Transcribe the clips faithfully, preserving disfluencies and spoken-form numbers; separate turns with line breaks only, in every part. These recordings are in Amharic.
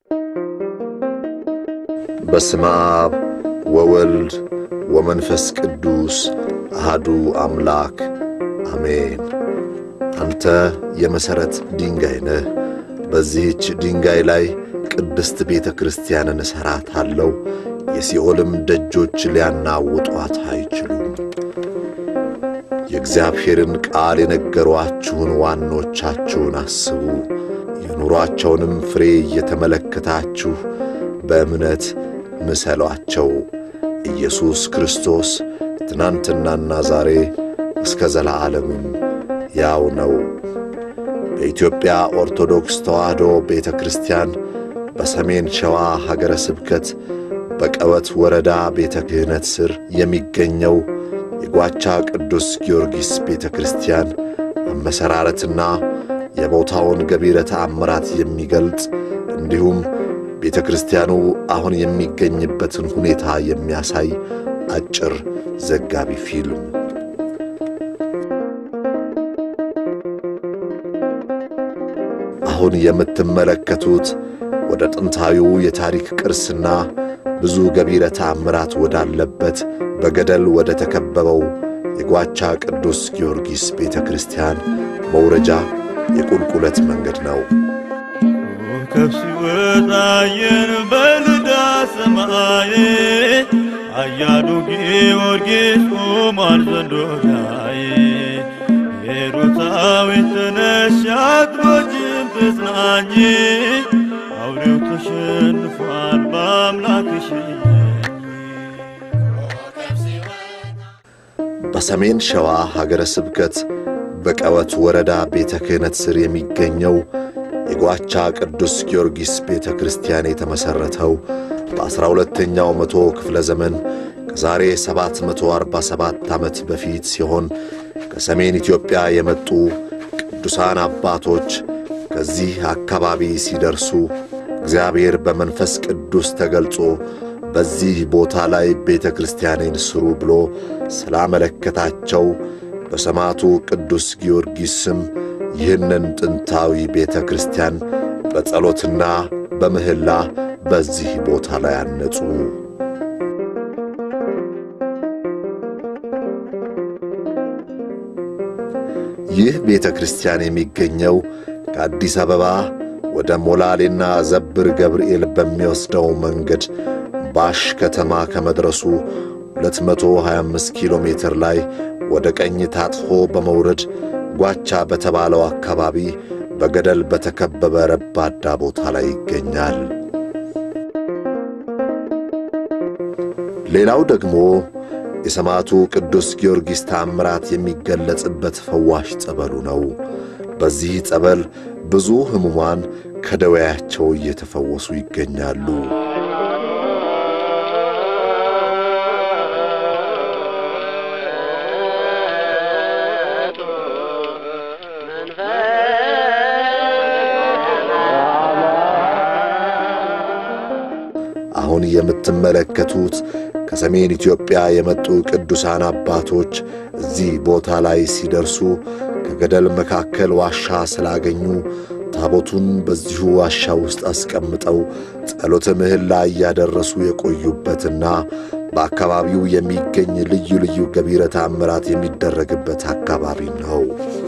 በስመ አብ ወወልድ ወመንፈስ ቅዱስ አሐዱ አምላክ አሜን። አንተ የመሰረት ድንጋይ ነህ፣ በዚህች ድንጋይ ላይ ቅድስት ቤተ ክርስቲያንን እሠራታለሁ፣ የሲኦልም ደጆች ሊያናውጧት አይችሉም። የእግዚአብሔርን ቃል የነገሯችሁን ዋኖቻችሁን አስቡ፣ የኑሯቸውንም ፍሬ እየተመለከታችሁ በእምነት ምሰሏቸው። ኢየሱስ ክርስቶስ ትናንትናና ዛሬ እስከ ዘላለምም ያው ነው። በኢትዮጵያ ኦርቶዶክስ ተዋሕዶ ቤተ ክርስቲያን በሰሜን ሸዋ ሀገረ ስብከት በቀወት ወረዳ ቤተ ክህነት ስር የሚገኘው የጓቻ ቅዱስ ጊዮርጊስ ቤተ ክርስቲያን አመሰራረትና የቦታውን ገቢረ ተአምራት የሚገልጽ እንዲሁም ቤተ ክርስቲያኑ አሁን የሚገኝበትን ሁኔታ የሚያሳይ አጭር ዘጋቢ ፊልም። አሁን የምትመለከቱት ወደ ጥንታዊው የታሪክ ቅርስና ብዙ ገቢረ ተአምራት ወዳለበት በገደል ወደ ተከበበው የጓቻ ቅዱስ ጊዮርጊስ ቤተ ክርስቲያን መውረጃ የቁልቁለት መንገድ ነው።
ከፍሲወታየን በልዳ ሰማይ አያዱ ጊዮርጊስ ቁማር ዘንዶዳይ የሩታዊት ተነሻትሮጅም ተጽናኝ አውሬው ተሸንፏል በአምላክሽ።
በሰሜን ሸዋ ሀገረ ስብከት በቀወት ወረዳ ቤተ ክህነት ስር የሚገኘው የጓቻ ቅዱስ ጊዮርጊስ ቤተ ክርስቲያን የተመሠረተው በአስራ ሁለተኛው መቶ ክፍለ ዘመን ከዛሬ ሰባት መቶ አርባ ሰባት ዓመት በፊት ሲሆን ከሰሜን ኢትዮጵያ የመጡ ቅዱሳን አባቶች ከዚህ አካባቢ ሲደርሱ እግዚአብሔር በመንፈስ ቅዱስ ተገልጾ በዚህ ቦታ ላይ ቤተ ክርስቲያኔን ስሩ ብሎ ስላመለከታቸው በሰማዕቱ ቅዱስ ጊዮርጊስ ስም ይህንን ጥንታዊ ቤተ ክርስቲያን በጸሎትና በምህላ በዚህ ቦታ ላይ አነጹ። ይህ ቤተ ክርስቲያን የሚገኘው ከአዲስ አበባ ወደ ሞላሌና ዘብር ገብርኤል በሚወስደው መንገድ ባሽ ከተማ ከመድረሱ ሁለት መቶ ሃያ አምስት ኪሎ ሜትር ላይ ወደ ቀኝ ታጥፎ በመውረድ ጓቻ በተባለው አካባቢ በገደል በተከበበ ረባዳ ቦታ ላይ ይገኛል። ሌላው ደግሞ የሰማዕቱ ቅዱስ ጊዮርጊስ ተአምራት የሚገለጽበት ፈዋሽ ጸበሉ ነው። በዚህ ጸበል ብዙ ሕሙማን ከደዌያቸው እየተፈወሱ ይገኛሉ። አሁን የምትመለከቱት ከሰሜን ኢትዮጵያ የመጡ ቅዱሳን አባቶች እዚህ ቦታ ላይ ሲደርሱ ከገደል መካከል ዋሻ ስላገኙ ታቦቱን በዚሁ ዋሻ ውስጥ አስቀምጠው ጸሎተ ምህላ እያደረሱ የቆዩበትና በአካባቢው የሚገኝ ልዩ ልዩ ገቢረ ተአምራት የሚደረግበት አካባቢ ነው።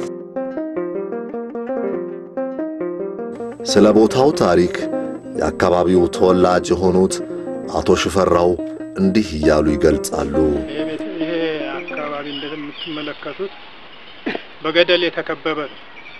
ስለ ቦታው ታሪክ የአካባቢው ተወላጅ የሆኑት አቶ ሽፈራው እንዲህ እያሉ ይገልጻሉ።
ይሄ አካባቢ እንደምትመለከቱት በገደል የተከበበ ነው።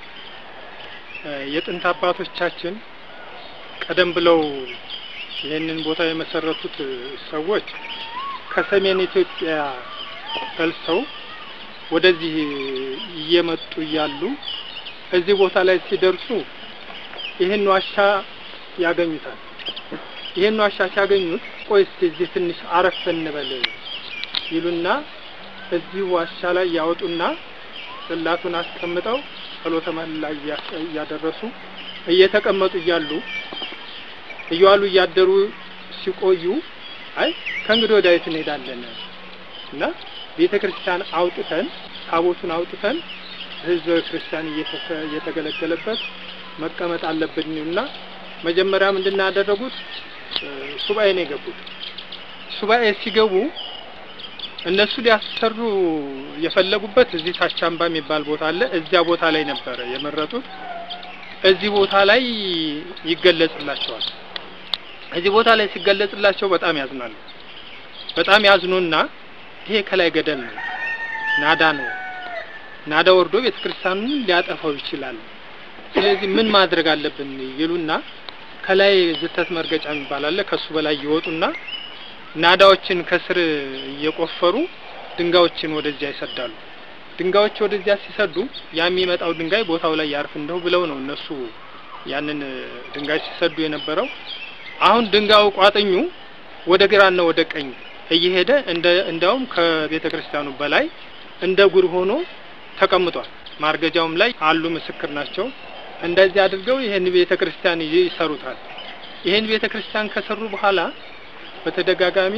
የጥንት አባቶቻችን ቀደም ብለው ይህንን ቦታ የመሰረቱት ሰዎች ከሰሜን ኢትዮጵያ ፈልሰው ወደዚህ እየመጡ እያሉ እዚህ ቦታ ላይ ሲደርሱ ይህን ዋሻ ያገኙታል። ይህን ዋሻ ሲያገኙት ቆይ እዚህ ትንሽ አረፍ እንበል ይሉና እዚህ ዋሻ ላይ ያወጡና ጽላቱን አስቀምጠው ጸሎተ ምህላ ያደረሱ እየተቀመጡ እያሉ እያሉ እያደሩ ሲቆዩ አይ ከእንግዲህ ወደ የት እንሄዳለን እና ቤተክርስቲያን አውጥተን ታቦቱን አውጥተን ህዝበ ክርስቲያን እየተገለገለበት መቀመጥ አለብንና መጀመሪያ ምንድነው ያደረጉት ሱባኤ ነው የገቡት ሱባኤ ሲገቡ እነሱ ሊያሰሩ የፈለጉበት እዚህ ታቻምባ የሚባል ቦታ አለ እዚያ ቦታ ላይ ነበር የመረጡት እዚህ ቦታ ላይ ይገለጽላቸዋል እዚህ ቦታ ላይ ሲገለጽላቸው በጣም ያዝናሉ በጣም ያዝኑና ይሄ ከላይ ገደል ነው ናዳ ነው ናዳ ወርዶ ቤተክርስቲያኑን ሊያጠፋው ይችላል ስለዚህ ምን ማድረግ አለብን ይሉና ከላይ ዝተት መርገጫ የሚባል አለ ከሱ በላይ ይወጡና ናዳዎችን ከስር እየቆፈሩ ድንጋዮችን ወደዚያ ይሰዳሉ ድንጋዮች ወደዚያ ሲሰዱ ያሚመጣው ድንጋይ ቦታው ላይ ያርፍ እንደው ብለው ነው እነሱ ያንን ድንጋይ ሲሰዱ የነበረው አሁን ድንጋዩ ቋጥኙ ወደ ግራና ወደ ቀኝ እየሄደ እንደ እንደውም ከቤተክርስቲያኑ በላይ እንደ ጉር ሆኖ ተቀምጧል ማርገጃውም ላይ አሉ ምስክር ናቸው እንደዚህ አድርገው ይሄን ቤተክርስቲያን ይሰሩታል ይሄን ቤተክርስቲያን ከሰሩ በኋላ በተደጋጋሚ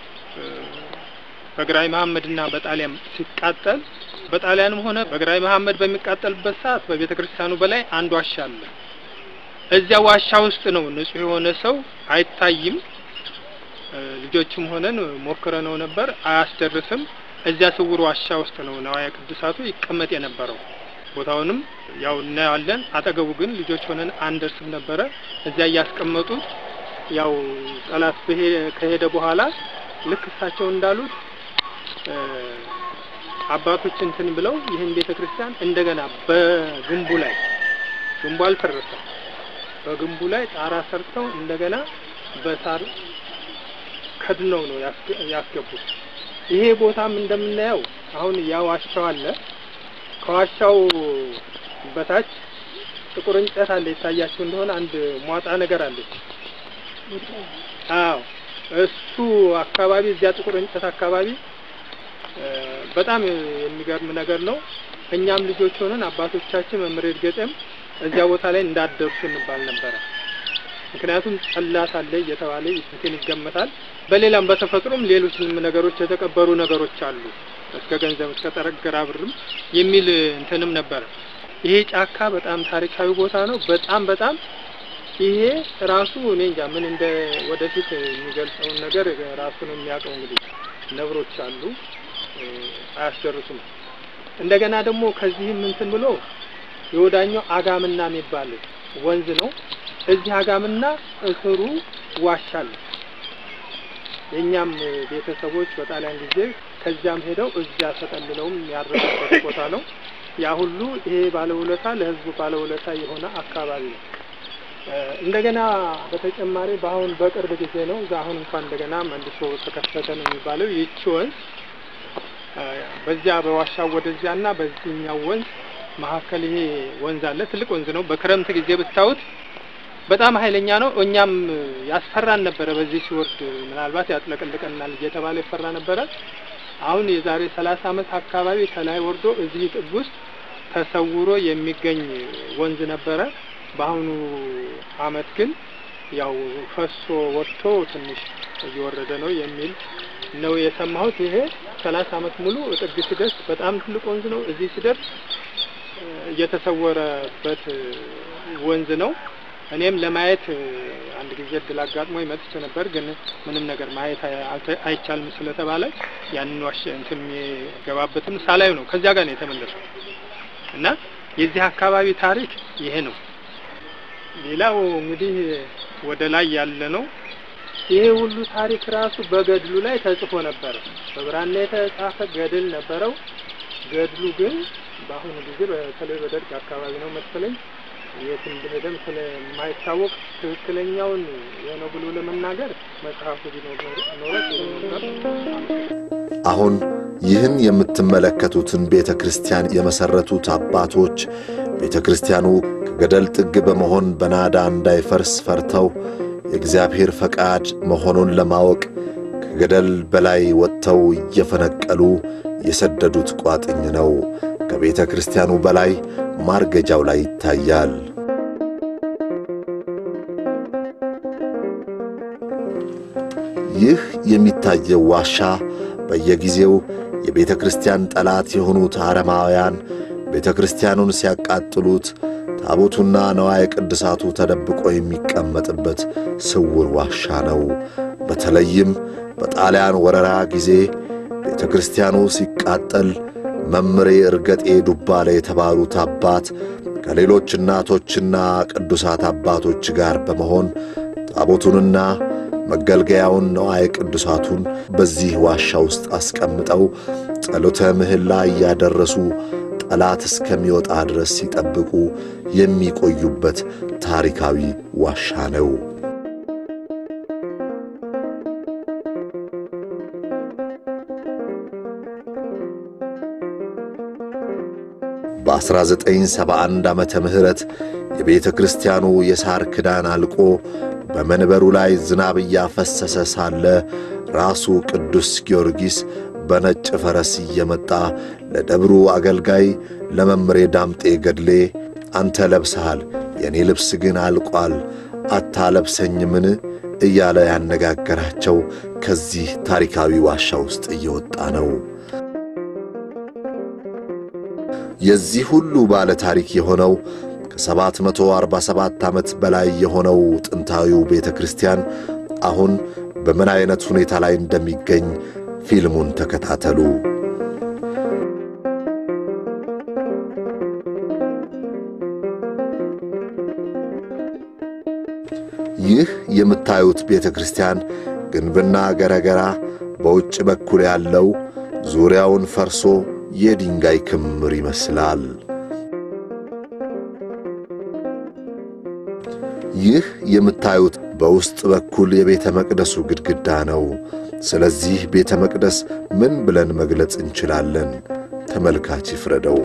በግራይ መሐመድና በጣሊያን ሲቃጠል በጣሊያንም ሆነ በግራይ መሐመድ በሚቃጠልበት ሰዓት በቤተክርስቲያኑ በላይ አንድ ዋሻ አለ እዚያ ዋሻ ውስጥ ነው ንጹህ የሆነ ሰው አይታይም ልጆችም ሆነን ሞክረነው ነበር አያስደርስም እዚያ ስውር ዋሻ ውስጥ ነው ነዋያ ቅዱሳቱ ይቀመጥ የነበረው ቦታውንም ያው እናያለን አጠገቡ ግን ልጆች ሆነን አንደርስም ነበር እዚያ ያስቀመጡት ያው ጸላት ከሄደ በኋላ ልክ እሳቸው እንዳሉት አባቶች እንትን ብለው ይሄን ቤተክርስቲያን እንደገና በግንቡ ላይ ግንቡ አልፈረሰም በግንቡ ላይ ጣራ ሰርተው እንደገና በሳር ከድነው ነው ያስገቡት ይሄ ቦታም እንደምናየው አሁን ያው ዋሻው አለ ከዋሻው በታች ጥቁር እንጨት አለ ይታያችሁ እንደሆነ አንድ ሟጣ ነገር አለች አዎ እሱ አካባቢ እዚያ ጥቁር እንጨት አካባቢ በጣም የሚገርም ነገር ነው እኛም ልጆች ሆነን አባቶቻችን መምሬድ ገጠም እዚያ ቦታ ላይ እንዳደርሱ እንባል ነበር ምክንያቱም ጸላት አለ እየተባለ ይስትን ይገመታል በሌላም በተፈጥሮም ሌሎችም ነገሮች የተቀበሩ ነገሮች አሉ እስከ ገንዘብ እስከ ተረገራ ብርም የሚል እንትንም ነበር ይሄ ጫካ በጣም ታሪካዊ ቦታ ነው በጣም በጣም ይሄ ራሱ እኔ እንጃ ምን እንደ ወደፊት የሚገልጸው ነገር ራሱ ነው የሚያቀው እንግዲህ ነብሮች አሉ አያስደርሱም እንደገና ደግሞ ከዚህም እንትን ብሎ የወዳኛው አጋምና የሚባል ወንዝ ነው እዚህ አጋምና እስሩ ዋሻል የኛም ቤተሰቦች በጣሊያን ጊዜ ከዚያም ሄደው እዚያ ተጠልለውም ያረፉበት ቦታ ነው ያ ሁሉ ይሄ ባለውለታ ለህዝብ ባለውለታ የሆነ አካባቢ ነው እንደገና በተጨማሪ ባሁን በቅርብ ጊዜ ነው ዛሁን እንኳን እንደገና መልሶ ተከፈተ ነው የሚባለው ይቺ ወንዝ በዚያ በዋሻው ወደዚያና በዚህኛው ወንዝ መሐከል ይሄ ወንዝ አለ ትልቅ ወንዝ ነው በክረምት ጊዜ ብታውት በጣም ኃይለኛ ነው እኛም ያስፈራን ነበር በዚህ ሲወርድ ምናልባት ያጥለቀልቀናል እየተባለ ይፈራ ነበር አሁን የዛሬ ሰላሳ አመት አካባቢ ከላይ ወርዶ እዚህ ጥግ ውስጥ ተሰውሮ የሚገኝ ወንዝ ነበር በአሁኑ አመት ግን ያው ፈሶ ወጥቶ ትንሽ እየወረደ ነው የሚል ነው የሰማሁት ይሄ ሰላሳ አመት ሙሉ ጥግ ሲደርስ በጣም ትልቅ ወንዝ ነው እዚህ ሲደርስ እየተሰወረበት ወንዝ ነው እኔም ለማየት አንድ ጊዜ ድላጋጥሞ ይመጥቼ ነበር ግን ምንም ነገር ማየት አይቻልም ስለተባለ ያንን ዋሽ እንትን የገባበትም ሳላዩ ነው ከዚያ ጋር ነው የተመለሰው እና የዚህ አካባቢ ታሪክ ይሄ ነው ሌላው እንግዲህ ወደ ላይ ያለ ነው ይሄ ሁሉ ታሪክ ራሱ በገድሉ ላይ ተጽፎ ነበር በብራና የተጻፈ ገድል ነበረው ገድሉ ግን በአሁኑ ጊዜ በተለይ በደርግ አካባቢ ነው መሰለኝ የትም እንደደም ስለማይታወቅ ትክክለኛውን የነው ብሎ ለመናገር መጽሐፉ ቢኖር ነው
አሁን ይህን የምትመለከቱትን ቤተክርስቲያን የመሰረቱት አባቶች ቤተክርስቲያኑ ከገደል ጥግ በመሆን በናዳ እንዳይፈርስ ፈርተው የእግዚአብሔር ፈቃድ መሆኑን ለማወቅ ከገደል በላይ ወጥተው እየፈነቀሉ የሰደዱት ቋጥኝ ነው ከቤተክርስቲያኑ በላይ ማርገጃው ላይ ይታያል ይህ የሚታየው ዋሻ በየጊዜው የቤተክርስቲያን ጠላት የሆኑት አረማውያን ቤተክርስቲያኑን ሲያቃጥሉት ታቦቱና ነዋየ ቅድሳቱ ተደብቆ የሚቀመጥበት ስውር ዋሻ ነው። በተለይም በጣሊያን ወረራ ጊዜ ቤተ ክርስቲያኑ ሲቃጠል መምሬ እርገጤ ዱባለ የተባሉት አባት ከሌሎች እናቶችና ቅዱሳት አባቶች ጋር በመሆን ታቦቱንና መገልገያውን ነዋየ ቅዱሳቱን በዚህ ዋሻ ውስጥ አስቀምጠው ጸሎተ ምህላ ያደረሱ ጠላት እስከሚወጣ ድረስ ሲጠብቁ የሚቆዩበት ታሪካዊ ዋሻ ነው። በ1971 ዓመተ ምህረት የቤተ ክርስቲያኑ የሳር ክዳን አልቆ በመንበሩ ላይ ዝናብ ያፈሰሰ ሳለ ራሱ ቅዱስ ጊዮርጊስ በነጭ ፈረስ እየመጣ ለደብሩ አገልጋይ ለመምሬ ዳምጤ ገድሌ አንተ ለብሰሃል፣ የኔ ልብስ ግን አልቋል፣ አታለብሰኝምን እያለ ያነጋገራቸው ከዚህ ታሪካዊ ዋሻ ውስጥ እየወጣ ነው። የዚህ ሁሉ ባለ ታሪክ የሆነው ከሰባት መቶ አርባ ሰባት ዓመት በላይ የሆነው ጥንታዊው ቤተ ክርስቲያን አሁን በምን አይነት ሁኔታ ላይ እንደሚገኝ ፊልሙን ተከታተሉ። ይህ የምታዩት ቤተ ክርስቲያን ግንብና ገረገራ በውጭ በኩል ያለው ዙሪያውን ፈርሶ የድንጋይ ክምር ይመስላል። ይህ የምታዩት በውስጥ በኩል የቤተ መቅደሱ ግድግዳ ነው። ስለዚህ ቤተ መቅደስ ምን ብለን መግለጽ እንችላለን? ተመልካች ይፍረደው።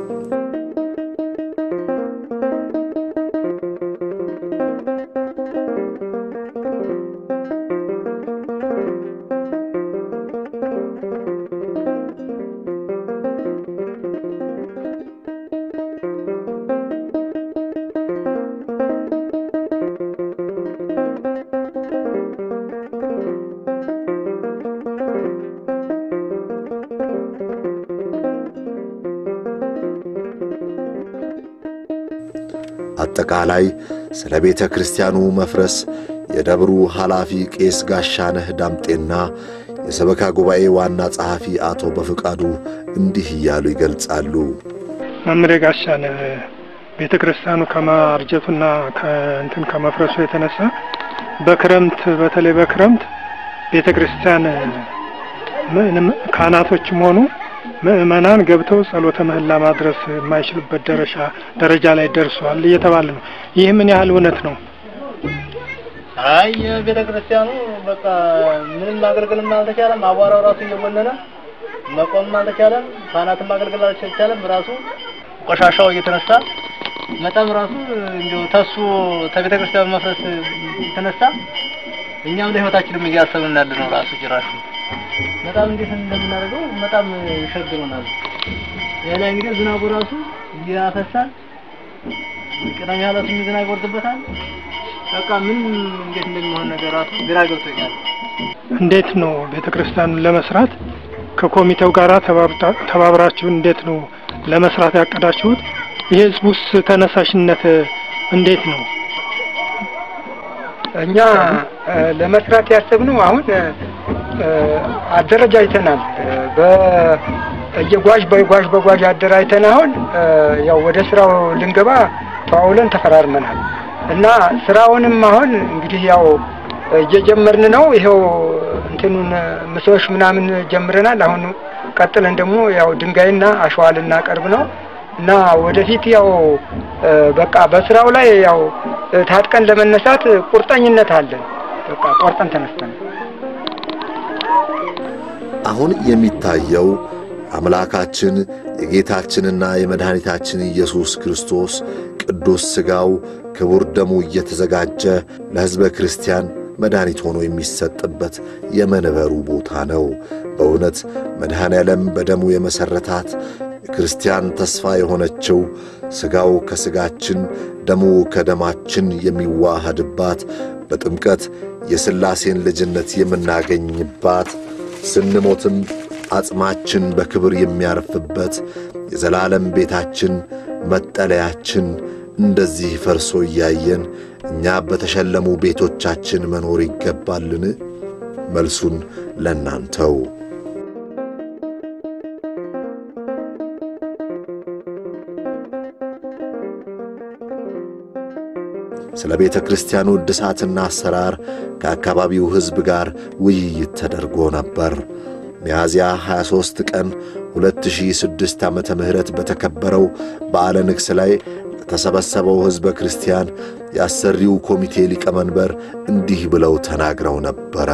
አጠቃላይ ስለ ቤተ ክርስቲያኑ መፍረስ የደብሩ ኃላፊ ቄስ ጋሻነህ ዳምጤና የሰበካ ጉባኤ ዋና ጸሐፊ አቶ በፍቃዱ እንዲህ እያሉ ይገልጻሉ።
መምሬ ጋሻነህ ቤተ ክርስቲያኑ ከማርጀቱና ከእንትን ከመፍረሱ የተነሳ በክረምት በተለይ በክረምት ቤተ ክርስቲያን ምንም ካህናቶችም ሆኑ ምእመናን ገብተው ጸሎተ ምህላ ማድረስ የማይችሉበት ደረጃ ደረጃ ላይ ደርሷል እየተባለ ነው። ይህ ምን ያህል እውነት ነው?
አይ ቤተ ክርስቲያኑ በቃ ምንም ማገልገልም አልተቻለም። አቧራው ራሱ እየቦነነ መቆም አልተቻለም። ካህናትም ማገልገል አልተቻለም። ራሱ ቆሻሻው እየተነሳ መጣም ራሱ እንደው ተሱ ተቤተ ክርስቲያኑ መፍረስ ተነሳ እኛም ለህይወታችንም እያሰብን ያለ ነው። ራሱ ጅራሹ በጣም እንዴት እንደምናደርገው በጣም ይሸግሩናል። ያለ እንግዲህ ዝናቡ ራሱ ያፈሳል፣ ቅዳሜ ያለቱ ዝናብ ይወርድበታል። በቃ ምን እንዴት እንደሚሆን ነገር ራሱ ግራ ገብቶኛል።
እንዴት ነው ቤተክርስቲያኑን ለመስራት ከኮሚቴው ጋራ ተባብራችሁ እንዴት ነው ለመስራት ያቀዳችሁት? የህዝቡስ ተነሳሽነት እንዴት ነው?
እኛ ለመስራት ያሰብነው አሁን አደረጃይተናል። በየጓዥ በጓዥ በጓዥ አደራጅተን አሁን ያው ወደ ስራው ልንገባ ተዋውለን ተፈራርመናል እና ስራውንም አሁን እንግዲህ ያው እየጀመርን ነው። ይሄው እንትኑን ምሰሶች ምናምን ጀምረናል። አሁን ቀጥለን ደግሞ ያው ድንጋይና አሸዋ ልናቀርብ ነው እና ወደፊት ያው በቃ በስራው ላይ ያው ታጥቀን ለመነሳት ቁርጠኝነት አለን። በቃ ቆርጠን ተነስተን
አሁን የሚታየው አምላካችን የጌታችንና የመድኃኒታችን ኢየሱስ ክርስቶስ ቅዱስ ሥጋው ክቡር ደሙ እየተዘጋጀ ለሕዝበ ክርስቲያን መድኃኒት ሆኖ የሚሰጥበት የመንበሩ ቦታ ነው። በእውነት መድኃኔ ዓለም በደሙ የመሠረታት የክርስቲያን ተስፋ የሆነችው ሥጋው ከሥጋችን ደሙ ከደማችን የሚዋሃድባት በጥምቀት የሥላሴን ልጅነት የምናገኝባት ስንሞትም አጽማችን በክብር የሚያርፍበት የዘላለም ቤታችን መጠለያችን እንደዚህ ፈርሶ እያየን እኛ በተሸለሙ ቤቶቻችን መኖር ይገባልን? መልሱን ለናንተው። ስለ ቤተ ክርስቲያኑ እድሳትና አሰራር ከአካባቢው ሕዝብ ጋር ውይይት ተደርጎ ነበር። ሚያዝያ ሃያ ሦስት ቀን ሁለት ሺህ ስድስት ዓመተ ምህረት በተከበረው በዓለ ንግሥ ላይ ለተሰበሰበው ሕዝበ ክርስቲያን የአሰሪው ኮሚቴ ሊቀመንበር እንዲህ ብለው ተናግረው ነበረ።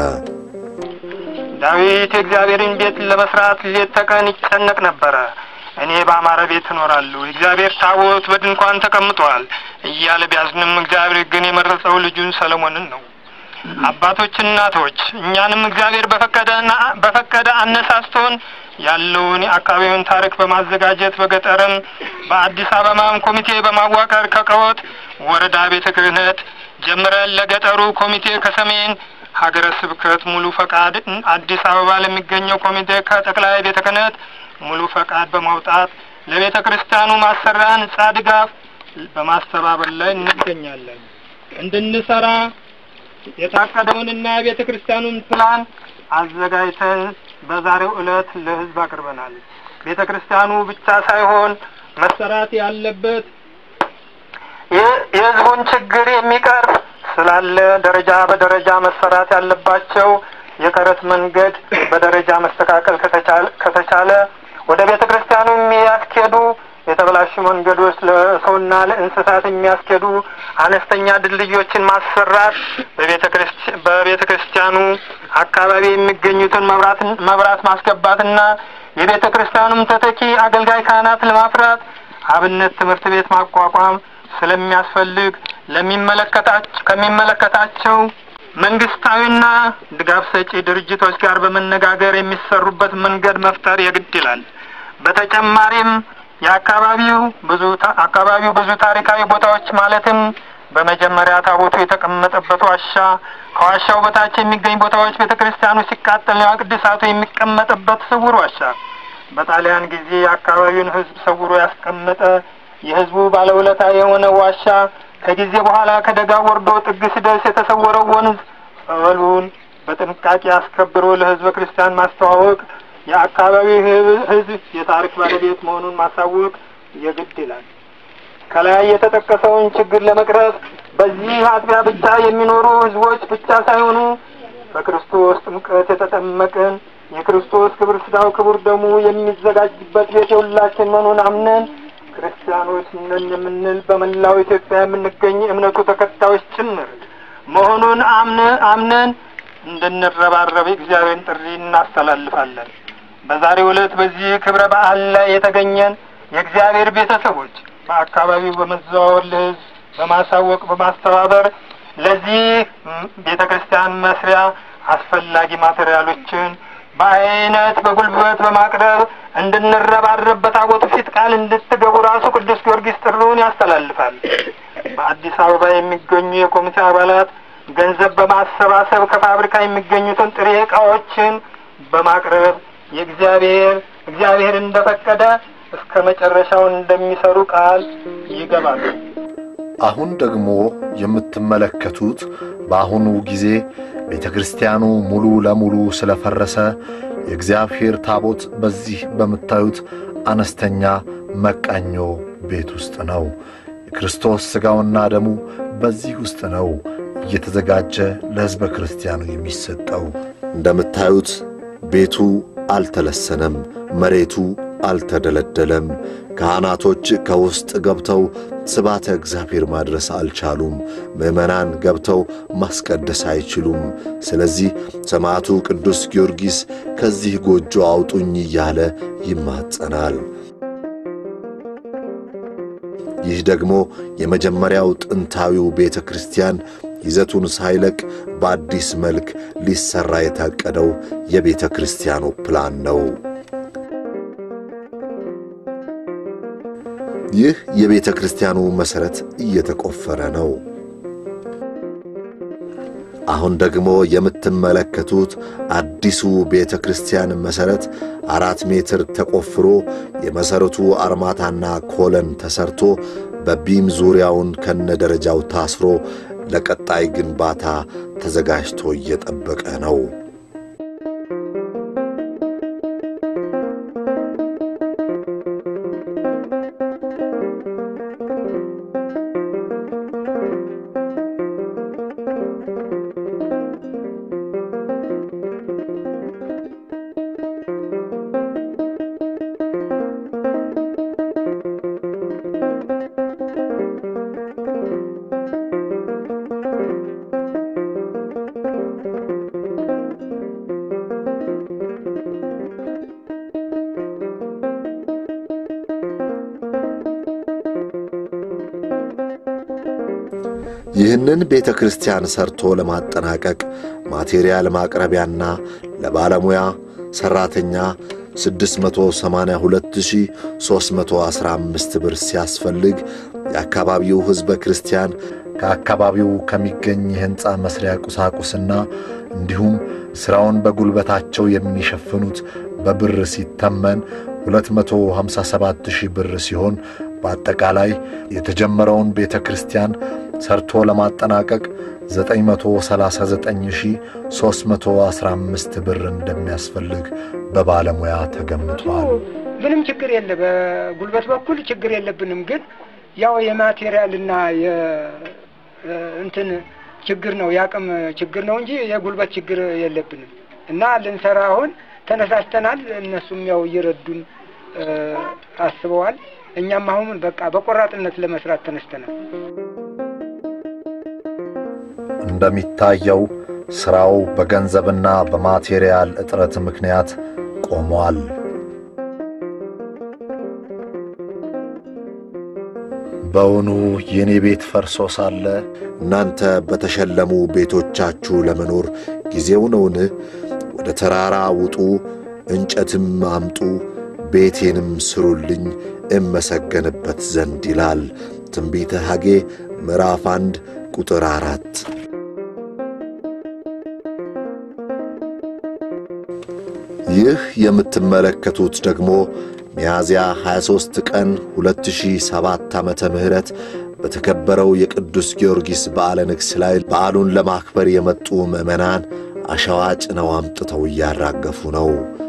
ዳዊት የእግዚአብሔርን ቤት ለመስራት ሌት ተቀን ይጨነቅ ነበረ። እኔ በአማረ ቤት እኖራለሁ፣ እግዚአብሔር ታቦት በድንኳን ተቀምጧል እያለ ቢያዝንም እግዚአብሔር ግን የመረጠው ልጁን ሰሎሞንን ነው። አባቶች እናቶች እኛንም እግዚአብሔር በፈቀደና በፈቀደ አነሳስቶን ያለውን የአካባቢውን ታሪክ በማዘጋጀት በገጠርም በአዲስ አበባም ኮሚቴ በማዋቀር ከቀወት ወረዳ ቤተ ክህነት ጀምረን ለገጠሩ ኮሚቴ ከሰሜን ሀገረ ስብከት ሙሉ ፈቃድ አዲስ አበባ ለሚገኘው ኮሚቴ ከጠቅላይ ቤተ ክህነት ሙሉ ፈቃድ በማውጣት ለቤተ ክርስቲያኑ ማሰራን ጻድጋፍ በማስተባበር ላይ እንገኛለን። እንድንሰራ የታቀደውንና ቤተ ክርስቲያኑን ፕላን አዘጋጅተን በዛሬው ዕለት ለሕዝብ አቅርበናል። ቤተ ክርስቲያኑ ብቻ ሳይሆን መሰራት ያለበት የሕዝቡን ችግር የሚቀርብ ስላለ ደረጃ በደረጃ መሰራት ያለባቸው የቀረት መንገድ በደረጃ መስተካከል ከተቻለ ከተቻለ ወደ ቤተ ክርስቲያኑ የሚያስኬዱ የተበላሹ መንገዶች ለሰውና ለእንስሳት የሚያስኬዱ አነስተኛ ድልድዮችን ማሰራት በቤተ ክርስቲያኑ በቤተ ክርስቲያኑ አካባቢ የሚገኙትን መብራት መብራት ማስገባትና የቤተ ክርስቲያኑም ተተኪ አገልጋይ ካህናት ለማፍራት አብነት ትምህርት ቤት ማቋቋም ስለሚያስፈልግ ለሚመለከታቸው ከሚመለከታቸው መንግስታዊና ድጋፍ ሰጪ ድርጅቶች ጋር በመነጋገር የሚሰሩበት መንገድ መፍጠር የግድ ይላል። በተጨማሪም የአካባቢው ብዙ አካባቢው ብዙ ታሪካዊ ቦታዎች ማለትም በመጀመሪያ ታቦቱ የተቀመጠበት ዋሻ፣ ከዋሻው በታች የሚገኝ ቦታዎች ቤተክርስቲያኑ ሲቃጠል ነው ቅዱሳቱ የሚቀመጥበት ስውር ዋሻ፣ በጣሊያን ጊዜ የአካባቢውን ሕዝብ ሰውሮ ያስቀመጠ የሕዝቡ ባለውለታ የሆነ ዋሻ፣ ከጊዜ በኋላ ከደጋ ወርዶ ጥግ ሲደርስ የተሰወረው ወንዝ ጸበሉን በጥንቃቄ አስከብሮ ለሕዝበ ክርስቲያን ማስተዋወቅ፣ የአካባቢው ሕዝብ የታሪክ ባለቤት መሆኑን ማሳወቅ የግድ ይላል። ከላይ የተጠቀሰውን ችግር ለመቅረፍ በዚህ አጥቢያ ብቻ የሚኖሩ ሕዝቦች ብቻ ሳይሆኑ በክርስቶስ ጥምቀት የተጠመቅን የክርስቶስ ክብር ሥጋው ክቡር ደሙ የሚዘጋጅበት ቤት የሁላችን መሆኑን አምነን ክርስቲያኖች ነን የምንል በመላው ኢትዮጵያ የምንገኝ እምነቱ ተከታዮች ጭምር መሆኑን አምነን አምነን እንድንረባረብ እግዚአብሔርን ጥሪ እናስተላልፋለን። በዛሬው ዕለት በዚህ ክብረ በዓል ላይ የተገኘን የእግዚአብሔር ቤተሰቦች በአካባቢው በመዘዋወር ለሕዝብ በማሳወቅ በማስተባበር ለዚህ ቤተክርስቲያን መስሪያ አስፈላጊ ማቴሪያሎችን በአይነት በጉልበት በማቅረብ እንድንረባረብ በታቦቱ ፊት ቃል እንድትገቡ ራሱ ቅዱስ ጊዮርጊስ ጥሩን ያስተላልፋል። በአዲስ አበባ የሚገኙ የኮሚቴ አባላት ገንዘብ በማሰባሰብ ከፋብሪካ የሚገኙትን ጥሬ ዕቃዎችን በማቅረብ የእግዚአብሔር እግዚአብሔር እንደፈቀደ እስከ መጨረሻው እንደሚሰሩ ቃል ይገባሉ።
አሁን ደግሞ የምትመለከቱት በአሁኑ ጊዜ ቤተክርስቲያኑ ሙሉ ለሙሉ ስለፈረሰ የእግዚአብሔር ታቦት በዚህ በመታዩት አነስተኛ መቃኞ ቤት ውስጥ ነው። የክርስቶስ ሥጋውና ደሙ በዚህ ውስጥ ነው እየተዘጋጀ ለሕዝበ ክርስቲያኑ የሚሰጠው። እንደምታዩት ቤቱ አልተለሰነም፣ መሬቱ አልተደለደለም። ካህናቶች ከውስጥ ገብተው ስባተ እግዚአብሔር ማድረስ አልቻሉም። ምእመናን ገብተው ማስቀደስ አይችሉም። ስለዚህ ሰማዕቱ ቅዱስ ጊዮርጊስ ከዚህ ጎጆ አውጡኝ እያለ ይማጸናል። ይህ ደግሞ የመጀመሪያው ጥንታዊው ቤተ ክርስቲያን ይዘቱን ሳይለቅ በአዲስ መልክ ሊሰራ የታቀደው የቤተ ክርስቲያኑ ፕላን ነው። ይህ የቤተ ክርስቲያኑ መሰረት እየተቆፈረ ነው። አሁን ደግሞ የምትመለከቱት አዲሱ ቤተ ክርስቲያን መሰረት አራት ሜትር ተቆፍሮ የመሰረቱ አርማታና ኮለን ተሰርቶ በቢም ዙሪያውን ከነደረጃው ታስሮ ለቀጣይ ግንባታ ተዘጋጅቶ እየጠበቀ ነው። ይህንን ቤተክርስቲያን ሰርቶ ለማጠናቀቅ ማቴሪያል ማቅረቢያና ለባለሙያ ሰራተኛ ስድስት መቶ ሰማንያ ሁለት ሺህ ሦስት መቶ አስራ አምስት ብር ሲያስፈልግ የአካባቢው ሕዝበ ክርስቲያን ከአካባቢው ከሚገኝ የሕንጻ መስሪያ ቁሳቁስና እንዲሁም ሥራውን በጉልበታቸው የሚሸፍኑት በብር ሲተመን ሁለት መቶ ሃምሳ ሰባት ሺህ ብር ሲሆን በአጠቃላይ የተጀመረውን ቤተክርስቲያን ሰርቶ ለማጠናቀቅ ዘጠኝ መቶ ሰላሳ ዘጠኝ ሺህ ሦስት መቶ አስራ አምስት ብር እንደሚያስፈልግ በባለሙያ ተገምቷል።
ምንም ችግር የለ፣ በጉልበት በኩል ችግር የለብንም። ግን ያው የማቴሪያልና የእንትን ችግር ነው፣ ያቅም ችግር ነው እንጂ የጉልበት ችግር የለብንም። እና ልንሰራ አሁን ተነሳስተናል። እነሱም ያው እየረዱን አስበዋል። እኛም አሁን በቃ በቆራጥነት ለመስራት ተነስተናል።
እንደሚታየው ሥራው በገንዘብና በማቴሪያል እጥረት ምክንያት ቆሟል። በውኑ የኔ ቤት ፈርሶ ሳለ እናንተ በተሸለሙ ቤቶቻችሁ ለመኖር ጊዜው ነውን? ወደ ተራራ ውጡ፣ እንጨትም አምጡ፣ ቤቴንም ስሩልኝ እመሰገንበት ዘንድ ይላል ትንቢተ ሐጌ ምዕራፍ አንድ ቁጥር አራት። ይህ የምትመለከቱት ደግሞ ሚያዝያ ሃያ ሦስት ቀን ሁለት ሺህ ሰባት ዓመተ ምህረት በተከበረው የቅዱስ ጊዮርጊስ በዓለ ንግሥ ላይ በዓሉን ለማክበር የመጡ ምዕመናን አሸዋ ጭነው አምጥተው እያራገፉ ነው።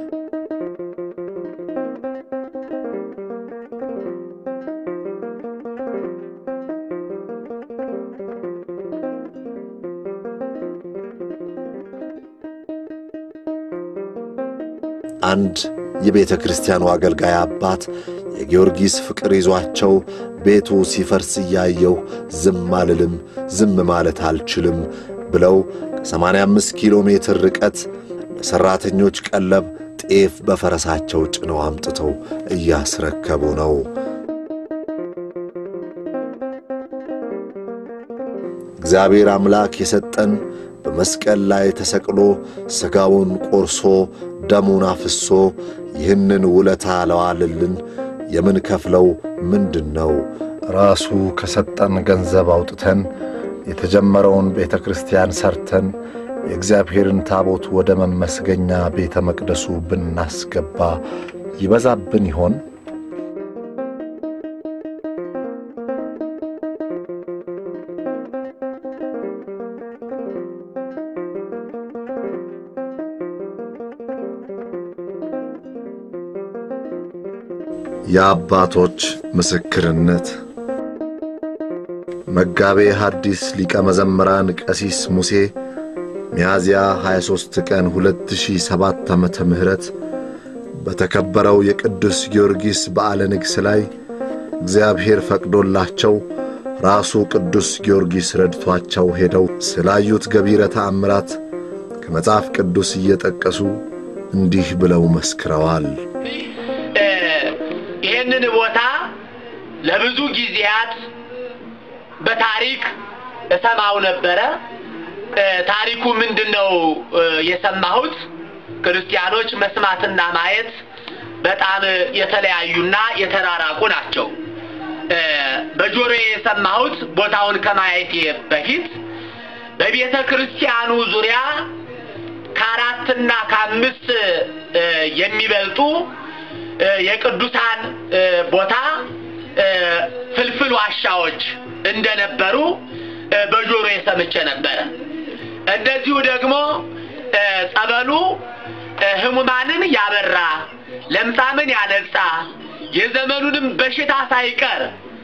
አንድ የቤተ ክርስቲያኑ አገልጋይ አባት የጊዮርጊስ ፍቅር ይዟቸው ቤቱ ሲፈርስ እያየሁ ዝም አልልም፣ ዝም ማለት አልችልም ብለው ከሰማንያ አምስት ኪሎ ሜትር ርቀት ለሠራተኞች ቀለብ ጤፍ በፈረሳቸው ጭነው አምጥተው እያስረከቡ ነው። እግዚአብሔር አምላክ የሰጠን በመስቀል ላይ ተሰቅሎ ሥጋውን ቆርሶ ደሙን አፍሶ ይህንን ውለታ ለዋልልን የምንከፍለው ምንድነው? ራሱ ከሰጠን ገንዘብ አውጥተን የተጀመረውን ቤተ ክርስቲያን ሰርተን የእግዚአብሔርን ታቦት ወደ መመስገኛ ቤተ መቅደሱ ብናስገባ ይበዛብን ይሆን? የአባቶች ምስክርነት መጋቤ ሐዲስ ሊቀ መዘምራን ቀሲስ ሙሴ ሚያዝያ ሃያ ሦስት ቀን ሁለት ሺህ ሰባት ዓመተ ምህረት በተከበረው የቅዱስ ጊዮርጊስ በዓለ ንግሥ ላይ እግዚአብሔር ፈቅዶላቸው ራሱ ቅዱስ ጊዮርጊስ ረድቷቸው ሄደው ስላዩት ገቢረ ተአምራት ከመጽሐፍ ቅዱስ እየጠቀሱ እንዲህ ብለው መስክረዋል።
ይህንን ቦታ ለብዙ ጊዜያት በታሪክ እሰማው ነበረ። ታሪኩ ምንድነው የሰማሁት? ክርስቲያኖች መስማትና ማየት በጣም የተለያዩና የተራራቁ ናቸው። በጆሮዬ የሰማሁት ቦታውን ከማየቴ በፊት በቤተ ክርስቲያኑ ዙሪያ ከአራትና ከአምስት የሚበልጡ የቅዱሳን ቦታ ፍልፍል ዋሻዎች እንደነበሩ በጆሮ የሰምቼ ነበር። እንደዚሁ ደግሞ ጸበሉ ህሙማንን ያበራ ለምጻምን ያነጻ የዘመኑንም በሽታ ሳይቀር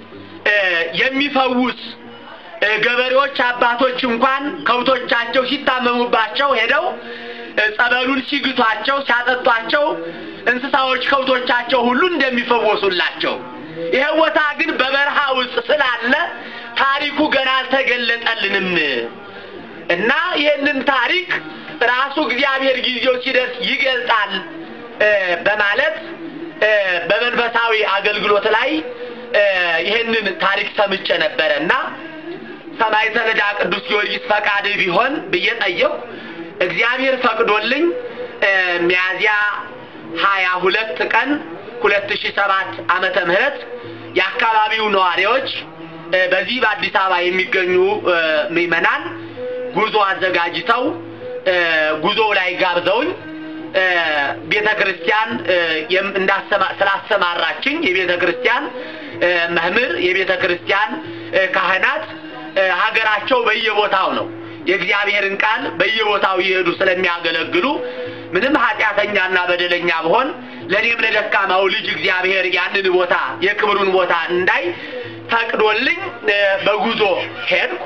የሚፈውስ ገበሬዎች አባቶች እንኳን ከብቶቻቸው ሲታመሙባቸው ሄደው ጸበሉን ሲግቷቸው ሲያጠጧቸው እንስሳዎች ከብቶቻቸው ሁሉ እንደሚፈወሱላቸው ይሄ ቦታ ግን በበረሃ ውስጥ ስላለ ታሪኩ ገና አልተገለጠልንም እና ይሄንን ታሪክ ራሱ እግዚአብሔር ጊዜው ሲደርስ ይገልጣል በማለት በመንፈሳዊ አገልግሎት ላይ ይሄንን ታሪክ ሰምቼ ነበርና ሰማዕተ ልዳ ቅዱስ ጊዮርጊስ ፈቃድ ቢሆን በየጠየቁ እግዚአብሔር ፈቅዶልኝ ሚያዝያ ሃያ ሁለት ቀን ሁለት ሺህ ሰባት ዓመተ ምህረት የአካባቢው ነዋሪዎች በዚህ በአዲስ አበባ የሚገኙ ምዕመናን ጉዞ አዘጋጅተው ጉዞው ላይ ጋብዘውኝ ቤተክርስቲያን እንዳሰማ ስላሰማራችኝ የቤተክርስቲያን መምህር የቤተክርስቲያን ካህናት ሀገራቸው በየቦታው ነው የእግዚአብሔርን ቃል በየቦታው ይሄዱ ስለሚያገለግሉ ምንም ኃጢአተኛና በደለኛ ብሆን ለኔም ለደካማው ልጅ እግዚአብሔር ያንን ቦታ የክብሩን ቦታ እንዳይ ፈቅዶልኝ በጉዞ ሄድኩ።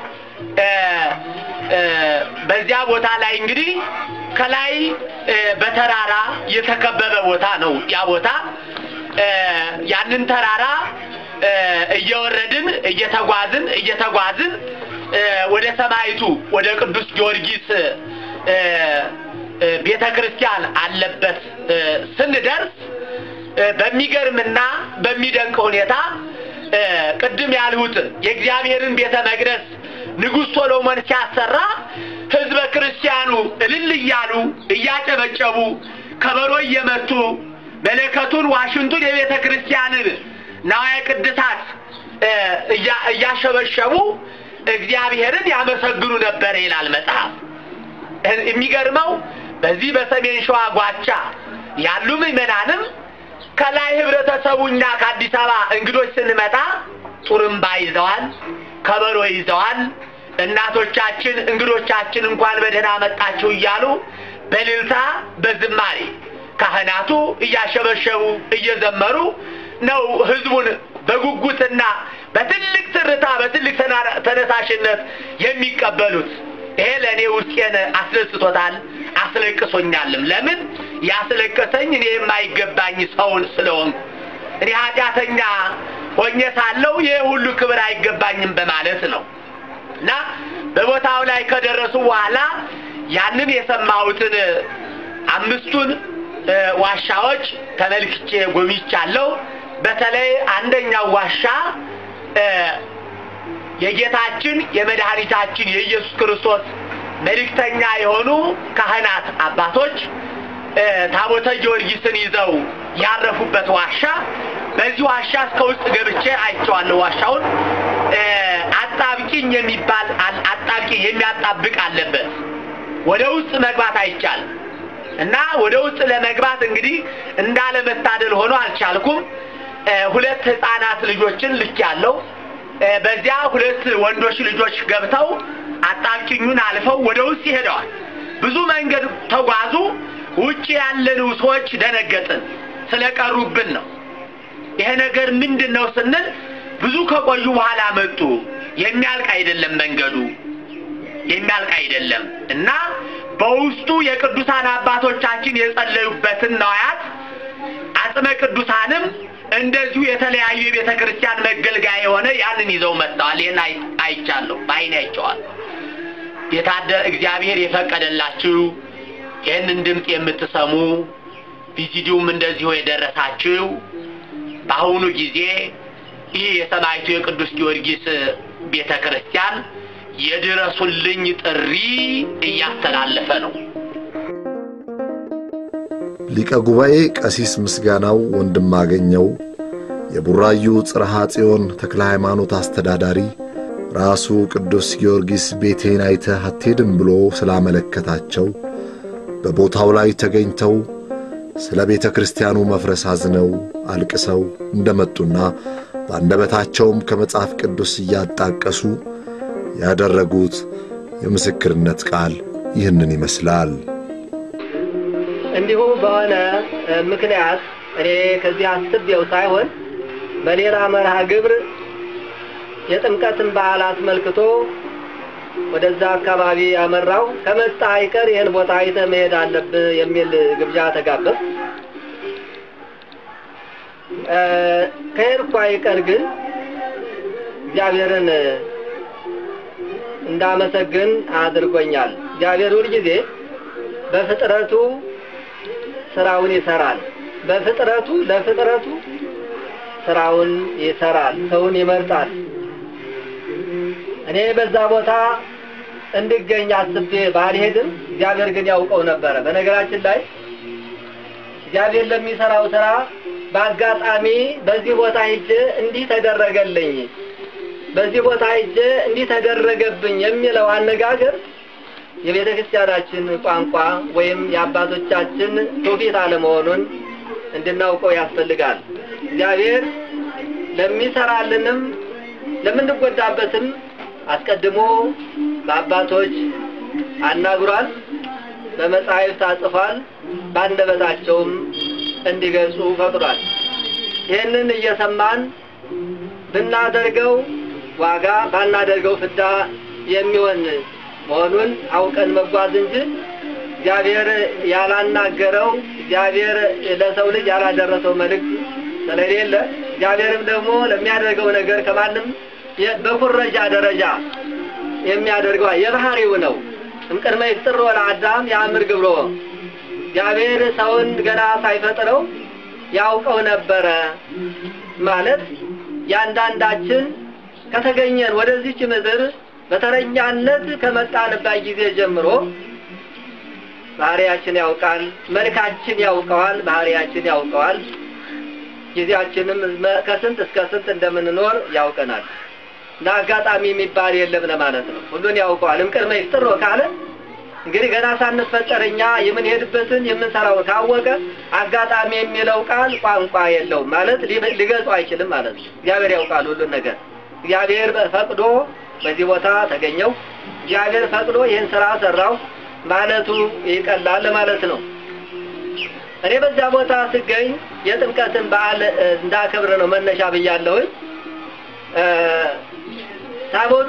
በዚያ ቦታ ላይ እንግዲህ ከላይ በተራራ የተከበበ ቦታ ነው ያ ቦታ። ያንን ተራራ እየወረድን እየተጓዝን እየተጓዝን ወደ ሰማይቱ ወደ ቅዱስ ጊዮርጊስ ቤተክርስቲያን አለበት ስንደርስ በሚገርምና በሚደንቅ ሁኔታ ቅድም ያልሁት የእግዚአብሔርን ቤተ መቅደስ ንጉሥ ሶሎሞን ሲያሰራ ሕዝበ ክርስቲያኑ እልል እያሉ እያጨበጨቡ ከበሮ እየመቱ መለከቱን ዋሽንቱን የቤተ ክርስቲያንን ንዋየ ቅድሳት እያሸበሸቡ እግዚአብሔርን ያመሰግኑ ነበር ይላል መጽሐፍ። የሚገርመው በዚህ በሰሜን ሸዋ ጓቻ ያሉ ምዕመናንም ከላይ ህብረተሰቡኛ ከአዲስ አበባ እንግዶች ስንመጣ ጡርምባ ይዘዋል፣ ከበሮ ይዘዋል። እናቶቻችን እንግዶቻችን እንኳን በደህና መጣችሁ እያሉ በእልልታ በዝማሬ ካህናቱ እያሸበሸቡ እየዘመሩ ነው ህዝቡን በጉጉትና በትልቅ ትርታ በትልቅ ተነሳሽነት የሚቀበሉት። ይሄ ለኔ ውስጤን አስደስቶታል አስለቅሶኛልም። ለምን ያስለቀሰኝ እኔ የማይገባኝ ሰውን ስለሆንኩ እኔ ኃጢአተኛ ሆኜ ሳለሁ ይሄ ሁሉ ክብር አይገባኝም በማለት ነው። እና በቦታው ላይ ከደረሱ በኋላ ያንን የሰማሁትን አምስቱን ዋሻዎች ተመልክቼ ጎብኝቻለሁ። በተለይ አንደኛው ዋሻ የጌታችን የመድኃኒታችን የኢየሱስ ክርስቶስ መልእክተኛ የሆኑ ካህናት አባቶች ታቦተ ጊዮርጊስን ይዘው ያረፉበት ዋሻ። በዚህ ዋሻ እስከ ውስጥ ገብቼ አይቼዋለሁ። ዋሻውን አጣብቂኝ የሚባል አጣብቂኝ የሚያጣብቅ አለበት። ወደ ውስጥ መግባት አይቻልም እና ወደ ውስጥ ለመግባት እንግዲህ እንዳለ መታደል ሆኖ አልቻልኩም። ሁለት ህፃናት ልጆችን ልኬያለሁ። በዚያ ሁለት ወንዶች ልጆች ገብተው አጣብቂኙን አልፈው ወደ ውስጥ ይሄዳል። ብዙ መንገድ ተጓዙ። ውጪ ያለነው ሰዎች ደነገጥን ስለቀሩብን ነው። ይሄ ነገር ምንድነው ስንል ብዙ ከቆዩ በኋላ መጡ። የሚያልቅ አይደለም መንገዱ የሚያልቅ አይደለም እና በውስጡ የቅዱሳን አባቶቻችን የጸለዩበትን ነዋያት አጽመ ቅዱሳንም እንደዚሁ የተለያዩ የቤተ ክርስቲያን መገልገያ የሆነ ያንን ይዘው መጣዋል። ይሄን አይቻለሁ በአይኔ አይቼዋለሁ። የታደረ እግዚአብሔር የፈቀደላችሁ ይሄንን ድምጽ የምትሰሙ ቪዲዮውም እንደዚሁ የደረሳችሁ በአሁኑ ጊዜ ይህ የሰማዕቱ የቅዱስ ጊዮርጊስ ቤተ ክርስቲያን የድረሱልኝ ጥሪ እያስተላለፈ ነው።
ሊቀ ጉባኤ ቀሲስ ምስጋናው ወንድማገኘው የቡራዩ ጽርሐ ጽዮን ተክለ ሃይማኖት አስተዳዳሪ ራሱ ቅዱስ ጊዮርጊስ ቤቴን አይተህ አትሄድም ብሎ ስላመለከታቸው በቦታው ላይ ተገኝተው ስለ ቤተ ክርስቲያኑ መፍረስ አዝነው አልቅሰው እንደመጡና በአንደበታቸውም ከመጽሐፍ ቅዱስ እያጣቀሱ ያደረጉት የምስክርነት ቃል ይህንን ይመስላል።
እንዲሁ በሆነ ምክንያት እኔ ከዚህ አስቤው ሳይሆን በሌላ መርሃ ግብር የጥምቀትን በዓል አስመልክቶ ወደዛ አካባቢ ያመራው ከመጣ አይቀር ይህን ቦታ አይተህ መሄድ አለብህ የሚል ግብዣ ተጋበዝ። ከሄድኩ አይቀር ግን እግዚአብሔርን እንዳመሰግን አድርጎኛል። እግዚአብሔር ሁልጊዜ በፍጥረቱ ስራውን ይሰራል። በፍጥረቱ ለፍጥረቱ ስራውን ይሰራል፣ ሰውን ይመርጣል። እኔ በዛ ቦታ እንድገኝ አስቤ ባልሄድም እግዚአብሔር ግን ያውቀው ነበር። በነገራችን ላይ እግዚአብሔር ለሚሰራው ስራ በአጋጣሚ በዚህ ቦታ ሄጄ እንዲህ ተደረገልኝ፣ በዚህ ቦታ ሄጄ እንዲህ ተደረገብኝ የሚለው አነጋገር የቤተ ክርስቲያናችን ቋንቋ ወይም የአባቶቻችን ትውፊት አለመሆኑን እንድናውቀው ያስፈልጋል። እግዚአብሔር ለሚሰራልንም ለምንጎዳበትም አስቀድሞ በአባቶች አናግሯል፣ በመጻሕፍት አጽፏል፣ በአንደበታቸውም እንዲገልጹ ፈቅዷል። ይህንን እየሰማን ብናደርገው ዋጋ ባናደርገው ፍዳ የሚሆን መሆኑን አውቀን መጓዝ እንጂ እግዚአብሔር ያላናገረው እግዚአብሔር ለሰው ልጅ ያላደረሰው መልእክት ስለሌለ እግዚአብሔርም ደግሞ ለሚያደርገው ነገር ከማንም በኩረጃ ደረጃ የሚያደርገው የባህሪው ነው። እምቅድመ ይፍጥር ለአዳም ያምር ግብሮ እግዚአብሔር ሰውን ገና ሳይፈጥረው ያውቀው ነበረ ማለት ያንዳንዳችን ከተገኘን ወደዚህች ምድር በተረኛነት ከመጣንበት ጊዜ ጀምሮ ባህሪያችን ያውቃል፣ መልካችን ያውቀዋል፣ ባህሪያችን ያውቀዋል። ጊዜያችንም ከስንት እስከ ስንት እንደምንኖር ያውቀናል። እና አጋጣሚ የሚባል የለም ለማለት ነው። ሁሉን ያውቀዋል። እምቅድመ ይፍጥር ካለ እንግዲህ ገና ሳንፈጠርኛ የምንሄድበትን የምንሰራው ካወቀ አጋጣሚ የሚለው ቃል ቋንቋ የለውም ማለት ሊገልጹ አይችልም ማለት ነው። እግዚአብሔር ያውቃል ሁሉን ነገር። እግዚአብሔር ፈቅዶ በዚህ ቦታ ተገኘው፣ እግዚአብሔር ፈቅዶ ይህን ስራ ሰራው ማለቱ ይቀላል ማለት ነው። እኔ በዛ ቦታ ስገኝ የጥምቀትን በዓል እንዳከብር ነው መነሻ ብያለሁ። ታቦቱ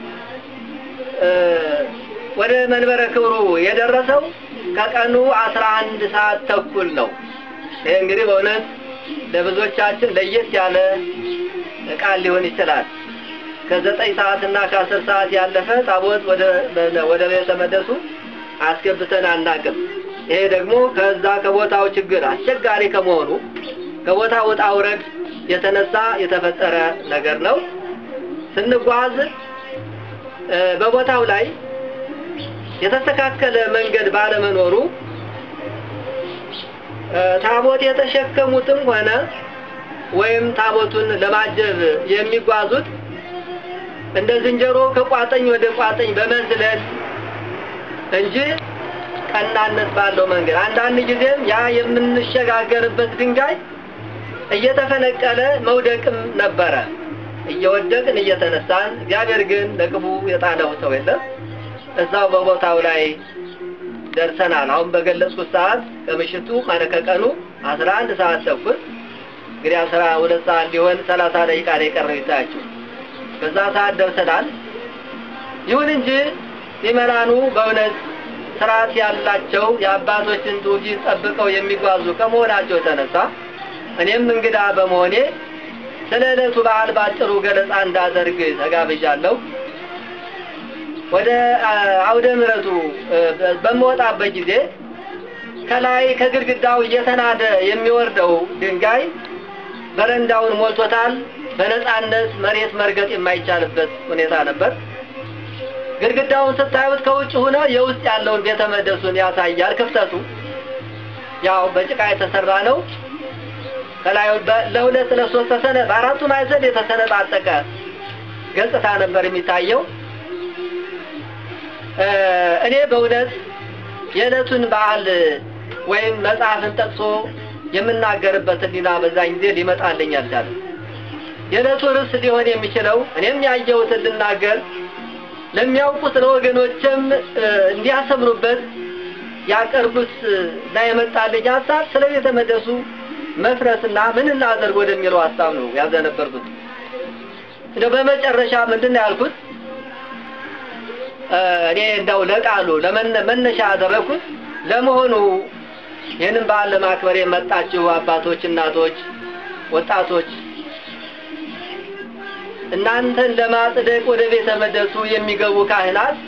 ወደ መንበረ ክብሩ የደረሰው ከቀኑ አስራ አንድ ሰዓት ተኩል ነው። ይሄ እንግዲህ በእውነት ለብዙዎቻችን ለየት ያለ ቃል ሊሆን ይችላል። ከዘጠኝ ሰዓት እና ከአስር ሰዓት ያለፈ ታቦት ወደ ወደ ቤተ መቅደሱ አስገብተን አናውቅም። ይሄ ደግሞ ከዛ ከቦታው ችግር አስቸጋሪ ከመሆኑ ከቦታው ወጣ ውረድ የተነሳ የተፈጠረ ነገር ነው። ስንጓዝ በቦታው ላይ የተስተካከለ መንገድ ባለመኖሩ ታቦት የተሸከሙትም ሆነ ወይም ታቦቱን ለማጀብ የሚጓዙት እንደ ዝንጀሮ ከቋጠኝ ወደ ቋጠኝ በመዝለል እንጂ ቀናነት ባለው መንገድ አንዳንድ ጊዜም ያ የምንሸጋገርበት ድንጋይ እየተፈነቀለ መውደቅም ነበረ። እየወደቅን እየተነሳን እግዚአብሔር ግን ለክፉ የጣለው ሰው የለም። እዛው በቦታው ላይ ደርሰናል። አሁን በገለጽኩት ሰዓት ከምሽቱ ማለት ከቀኑ አስራ አንድ ሰዓት ተኩል እንግዲህ አስራ ሁለት ሰዓት ሊሆን ሰላሳ ደቂቃ ላይ ቀረው ይታያችሁ። በዛ ሰዓት ደርሰናል። ይሁን እንጂ ሲመራኑ በእውነት ስርዓት ያላቸው የአባቶችን ትውፊት ጠብቀው የሚጓዙ ከመሆናቸው ተነሳ እኔም እንግዳ በመሆኔ ስለ ዕለቱ በዓል ባጭሩ ገለጻ እንዳደርግ ተጋብዣለሁ። ወደ አውደ ምሕረቱ በመወጣበት ጊዜ ከላይ ከግድግዳው እየተናደ የሚወርደው ድንጋይ በረንዳውን ሞልቶታል። በነፃነት መሬት መርገጥ የማይቻልበት ሁኔታ ነበር። ግድግዳውን ስታዩት ከውጭ ሆነ የውስጥ ያለውን ቤተ መቅደሱን ያሳያል። ክፍተቱ ያው በጭቃ የተሰራ ነው። ከላይ ለሁለት ለሶስት ተሰነ በአራቱ ማዕዘን የተሰነጣጠቀ ገጽታ ነበር የሚታየው። እኔ በእውነት የዕለቱን በዓል ወይም መጽሐፍን ጠቅሶ የምናገርበት ዲና በዛኝ ጊዜ ሊመጣልኝ አልቻለም።
የዕለቱ ርዕስ ሊሆን የሚችለው እኔም ያየሁትን ልናገር ለሚያውቁት ለወገኖችም እንዲያሰምሩበት ያቀርቡት ላይ የመጣልኝ ሐሳብ ስለ ቤተ መቅደሱ መፍረስና ምን እናደርግ ወደሚለው ሐሳብ ነው ያዘነበርኩት። እንደው በመጨረሻ ምንድነው ያልኩት? እኔ እንደው ለቃሉ ለመነሻ አደረኩት። ለመሆኑ ይህንን በዓል ለማክበር የመጣችሁ አባቶች፣ እናቶች፣ ወጣቶች እናንተን ለማጽደቅ ወደ ቤተ መቅደሱ የሚገቡ ካህናት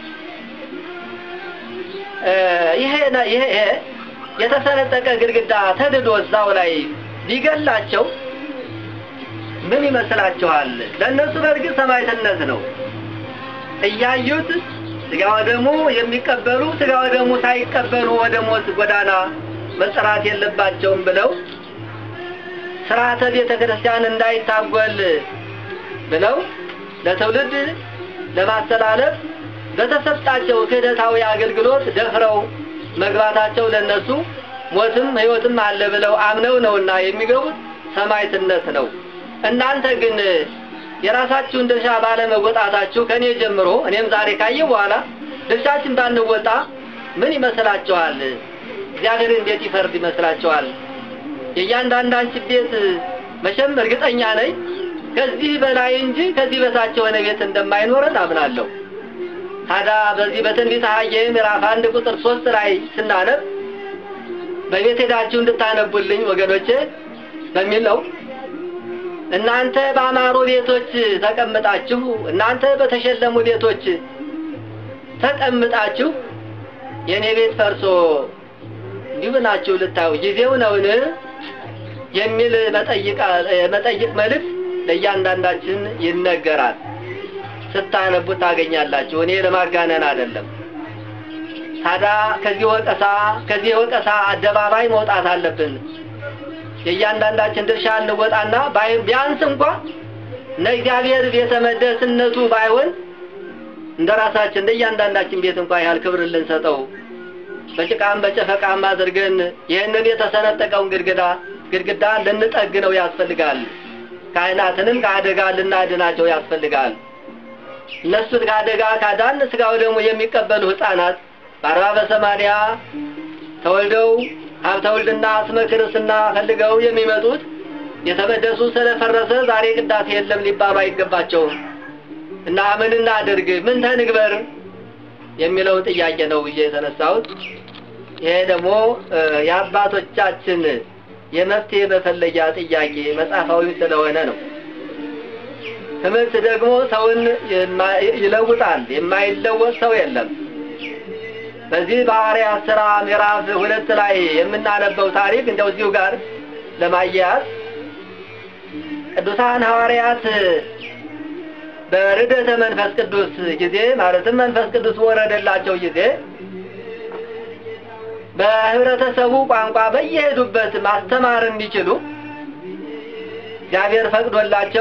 ይሄ ይሄ የተሰነጠቀ ግድግዳ ተድዶ እዛው ላይ ቢገላቸው ምን ይመስላችኋል? ለነሱ በርግጥ ሰማዕትነት ነው። እያዩት ስጋው ደግሞ የሚቀበሉ ስጋው ደግሞ ሳይቀበሉ ወደ ሞት ጎዳና መጥራት የለባቸውም ብለው ሥርዓተ ቤተ ክርስቲያን እንዳይታጎል ብለው ለትውልድ ለማስተላለፍ በተሰጣቸው ክህደታዊ አገልግሎት ደፍረው መግባታቸው ለነሱ ሞትም ሕይወትም አለ ብለው አምነው ነውና የሚገቡት ሰማዕትነት ነው። እናንተ ግን የራሳችሁን ድርሻ ባለመወጣታችሁ ከኔ ጀምሮ እኔም ዛሬ ካየ በኋላ ድርሻችን ባንወጣ ምን ይመስላችኋል? እግዚአብሔር እንዴት ይፈርድ ይመስላችኋል? የእያንዳንዳችን ቤት መቼም እርግጠኛ ነኝ ከዚህ በላይ እንጂ ከዚህ በታች የሆነ ቤት እንደማይኖረን አምናለሁ። ታዲያ በዚህ በትንቢተ ሐጌ ምዕራፍ አንድ ቁጥር ሶስት ላይ ስናነብ በቤት ሄዳችሁ እንድታነቡልኝ ወገኖቼ በሚለው እናንተ በአማሩ ቤቶች ተቀምጣችሁ እናንተ በተሸለሙ ቤቶች ተቀምጣችሁ የኔ ቤት ፈርሶ እንዲብናችሁ ልታዩ ጊዜው ነውን የሚል መጠይቅ መጠይቅ መልእክት ለእያንዳንዳችን ይነገራል። ስታነቡ ታገኛላችሁ። እኔ ለማጋነን አይደለም። ታዲያ ከዚህ ወቀሳ ከዚህ ወቀሳ አደባባይ መውጣት አለብን። የእያንዳንዳችን ድርሻ እንወጣና ቢያንስ እንኳን ለእግዚአብሔር ቤተ መቅደስነቱ ባይሆን እንደራሳችን ለእያንዳንዳችን ቤት እንኳን ያህል ክብር ልንሰጠው በጭቃም በጨፈቃም አድርገን ይህንን የተሰነጠቀውን ግድግዳ ግድግዳ ልንጠግነው ያስፈልጋል። ካህናትንም ከአደጋ ልናድናቸው ያስፈልጋል። እነሱን ከአደጋ ካዳን ስጋው ደግሞ የሚቀበሉ ሕፃናት በአርባ በሰማንያ ተወልደው ሀብተ ወልድና ስመ ክርስትና ፈልገው የሚመጡት የተመደሱ ስለፈረሰ ዛሬ ቅዳሴ የለም ሊባሉ አይገባቸውም። እና ምን እናድርግ ምን ተንግበር የሚለው ጥያቄ ነው ይዤ የተነሳሁት። ይሄ ደግሞ የአባቶቻችን የመፍትሄ በፈለጊያ ጥያቄ መጽሐፋዊ ስለሆነ ነው። ትምህርት ደግሞ ሰውን ይለውጣል። የማይለወጥ ሰው የለም። በዚህ በሐዋርያት ሥራ ምዕራፍ ሁለት ላይ የምናነበው ታሪክ እንደው እዚሁ ጋር ለማያያዝ ቅዱሳን ሐዋርያት በርደተ መንፈስ ቅዱስ ጊዜ ማለትም መንፈስ ቅዱስ ወረደላቸው ጊዜ በህብረተሰቡ ቋንቋ በየሄዱበት ማስተማር እንዲችሉ እግዚአብሔር ፈቅዶላቸው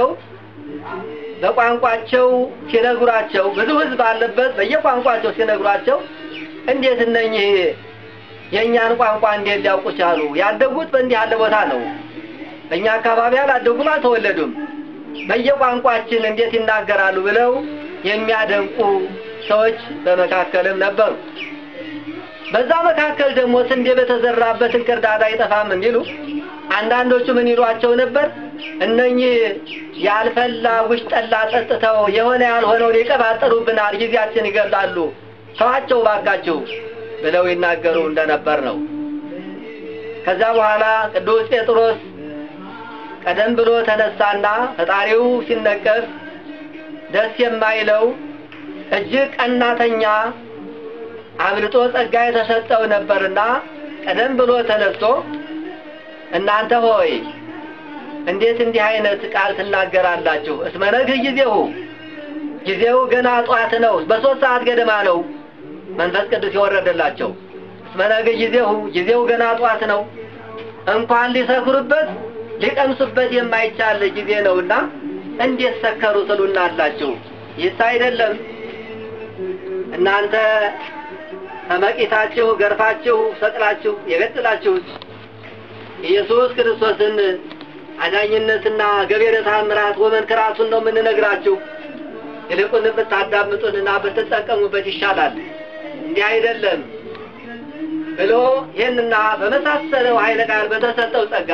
በቋንቋቸው ሲነግሯቸው ብዙ ሕዝብ አለበት በየቋንቋቸው ሲነግሯቸው እንዴት እነኚህ የኛን ቋንቋ እንዴት ሊያውቁ ቻሉ? ያደጉት በእንዲህ ያለ ቦታ ነው። በእኛ አካባቢ አላደጉም አልተወለዱም። በየቋንቋችን እንዴት ይናገራሉ ብለው የሚያደንቁ ሰዎች በመካከልም ነበሩ። በዛ መካከል ደግሞ ስንዴ በተዘራበት እንክርዳድ አይጠፋም እንዲሉ አንዳንዶቹ ምን ይሏቸው ነበር? እነኚህ ያልፈላ ውሽ ጠላ ጠጥተው የሆነ ያልሆነውን ይቀባጥሩብናል፣ ጊዜያችን ይገላሉ፣ ተዋቸው ባካችሁ ብለው ይናገሩ እንደነበር ነው። ከዛ በኋላ ቅዱስ ጴጥሮስ ቀደም ብሎ ተነሳና ፈጣሪው ሲነገር ደስ የማይለው እጅግ ቀናተኛ አብልጦ ጸጋ የተሰጠው ነበርና ቀደም ብሎ ተነስቶ እናንተ ሆይ እንዴት እንዲህ አይነት ቃል ትናገራላችሁ? እስመነግ ጊዜው ጊዜው ገና ጧት ነው። በሶስት ሰዓት ገደማ ነው መንፈስ ቅዱስ ይወረደላቸው። እስመነግ ጊዜው ጊዜው ገና ጧት ነው። እንኳን ሊሰክሩበት ሊቀምሱበት የማይቻል ጊዜ ነውና እንዴት ሰከሩ ትሉናላችሁ? ይስ አይደለም እናንተ ተመቂታችሁ ገርፋችሁ ሰቅላችሁ የገደላችሁት ኢየሱስ ክርስቶስን አዳኝነትና ገቢረ ተአምራት ወመንከራቱን ነው የምንነግራችሁ። ይልቁን ብታዳምጡንና ብትጠቀሙበት ይሻላል። እንዲህ አይደለም ብሎ ይህንና በመሳሰለው ኃይለ ቃል በተሰጠው ጸጋ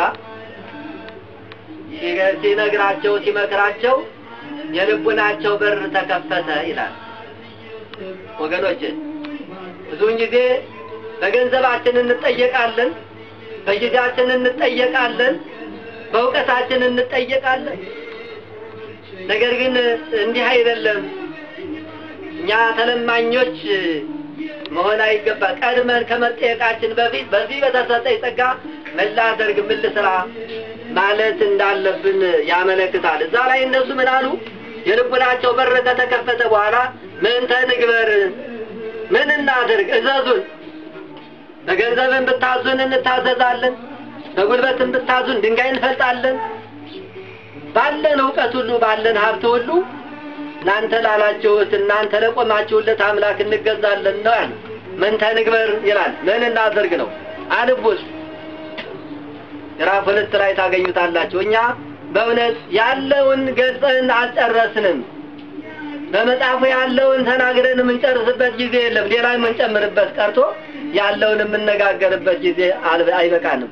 ሲነግራቸው ሲመክራቸው የልቡናቸው በር ተከፈተ ይላል። ወገኖች ብዙውን ጊዜ በገንዘባችን እንጠየቃለን፣ በጊዜያችን እንጠየቃለን፣ በእውቀታችን እንጠየቃለን። ነገር ግን እንዲህ አይደለም። እኛ ተለማኞች መሆን አይገባ። ቀድመን ከመጠየቃችን በፊት በዚህ በተሰጠኝ ጸጋ ምን ላድርግ ምን ልስራ ማለት እንዳለብን ያመለክታል። እዛ ላይ እነሱ ምን አሉ? የልቡናቸው በር ከተከፈተ በኋላ ምን ተንግበር ምን እናድርግ እዘዙን። በገንዘብን ብታዙን እንታዘዛለን፣ በጉልበትን ብታዙን ድንጋይ እንፈልጣለን። ባለን ዕውቀት ሁሉ ባለን ሀብት ሁሉ እናንተ ላላችሁት እናንተ ለቆማችሁለት አምላክ እንገዛለን ነው ያለው። ምን ተንግበር ይላል። ምን እናድርግ ነው። አንቡስ ምዕራፍ ሁለት ላይ ታገኙታላችሁ። እኛ በእውነት ያለውን ገልጸን አልጨረስንም። በመጽሐፉ ያለውን ተናግረን የምንጨርስበት ጊዜ የለም። ሌላ የምንጨምርበት ቀርቶ ያለውን የምንነጋገርበት ጊዜ አይበቃንም።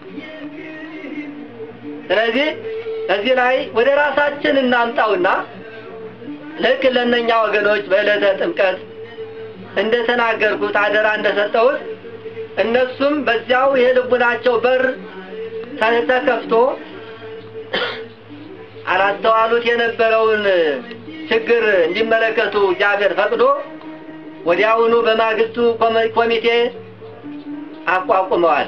ስለዚህ እዚህ ላይ ወደ ራሳችን እናምጣውና ልክ ለነኛ ወገኖች በዕለተ ጥምቀት እንደተናገርኩት አደራ እንደሰጠሁት እነሱም በዚያው የልቡናቸው በር ተከፍቶ አላስተዋሉት የነበረውን ችግር እንዲመለከቱ እግዚአብሔር ፈቅዶ ወዲያውኑ በማግስቱ ኮሚቴ አቋቁመዋል።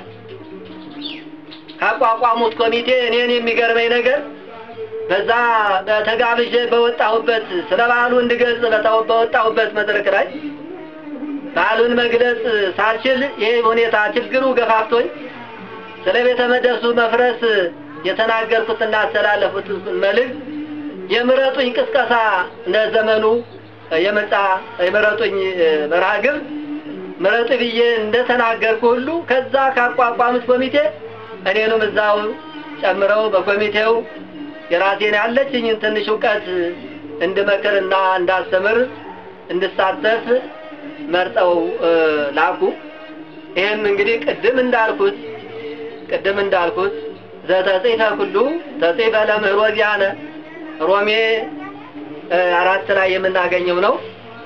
ካቋቋሙት ኮሚቴ እኔን የሚገርመኝ ነገር በዛ ተጋብዤ በወጣሁበት ስለባሉ እንድገልጽ በወጣሁበት መድረክ ላይ ባሉን መግለጽ ሳልችል ይሄ ሁኔታ ችግሩ ገፋፍቶኝ ስለ ቤተ መቅደሱ መፍረስ የተናገርኩትና አስተላለፍኩት መልእክት የምረጡኝ ቅስቀሳ ለዘመኑ የመጣ የምረጡኝ መርሃግብር ምረጡ ብዬ እንደተናገርኩ ሁሉ ከዛ ካቋቋሙት ኮሚቴ እኔንም እዛው ጨምረው በኮሚቴው የራሴን ያለችኝ ትንሽ ዕውቀት እንድመክርና እንዳስተምር እንድሳተፍ መርጠው ላኩ። ይሄም እንግዲህ ቅድም እንዳልኩት ቅድም እንዳልኩት ዘተጽፈ ሁሉ ተጽፈ ለምህሮዚያነ ሮሜ አራት ላይ የምናገኘው ነው።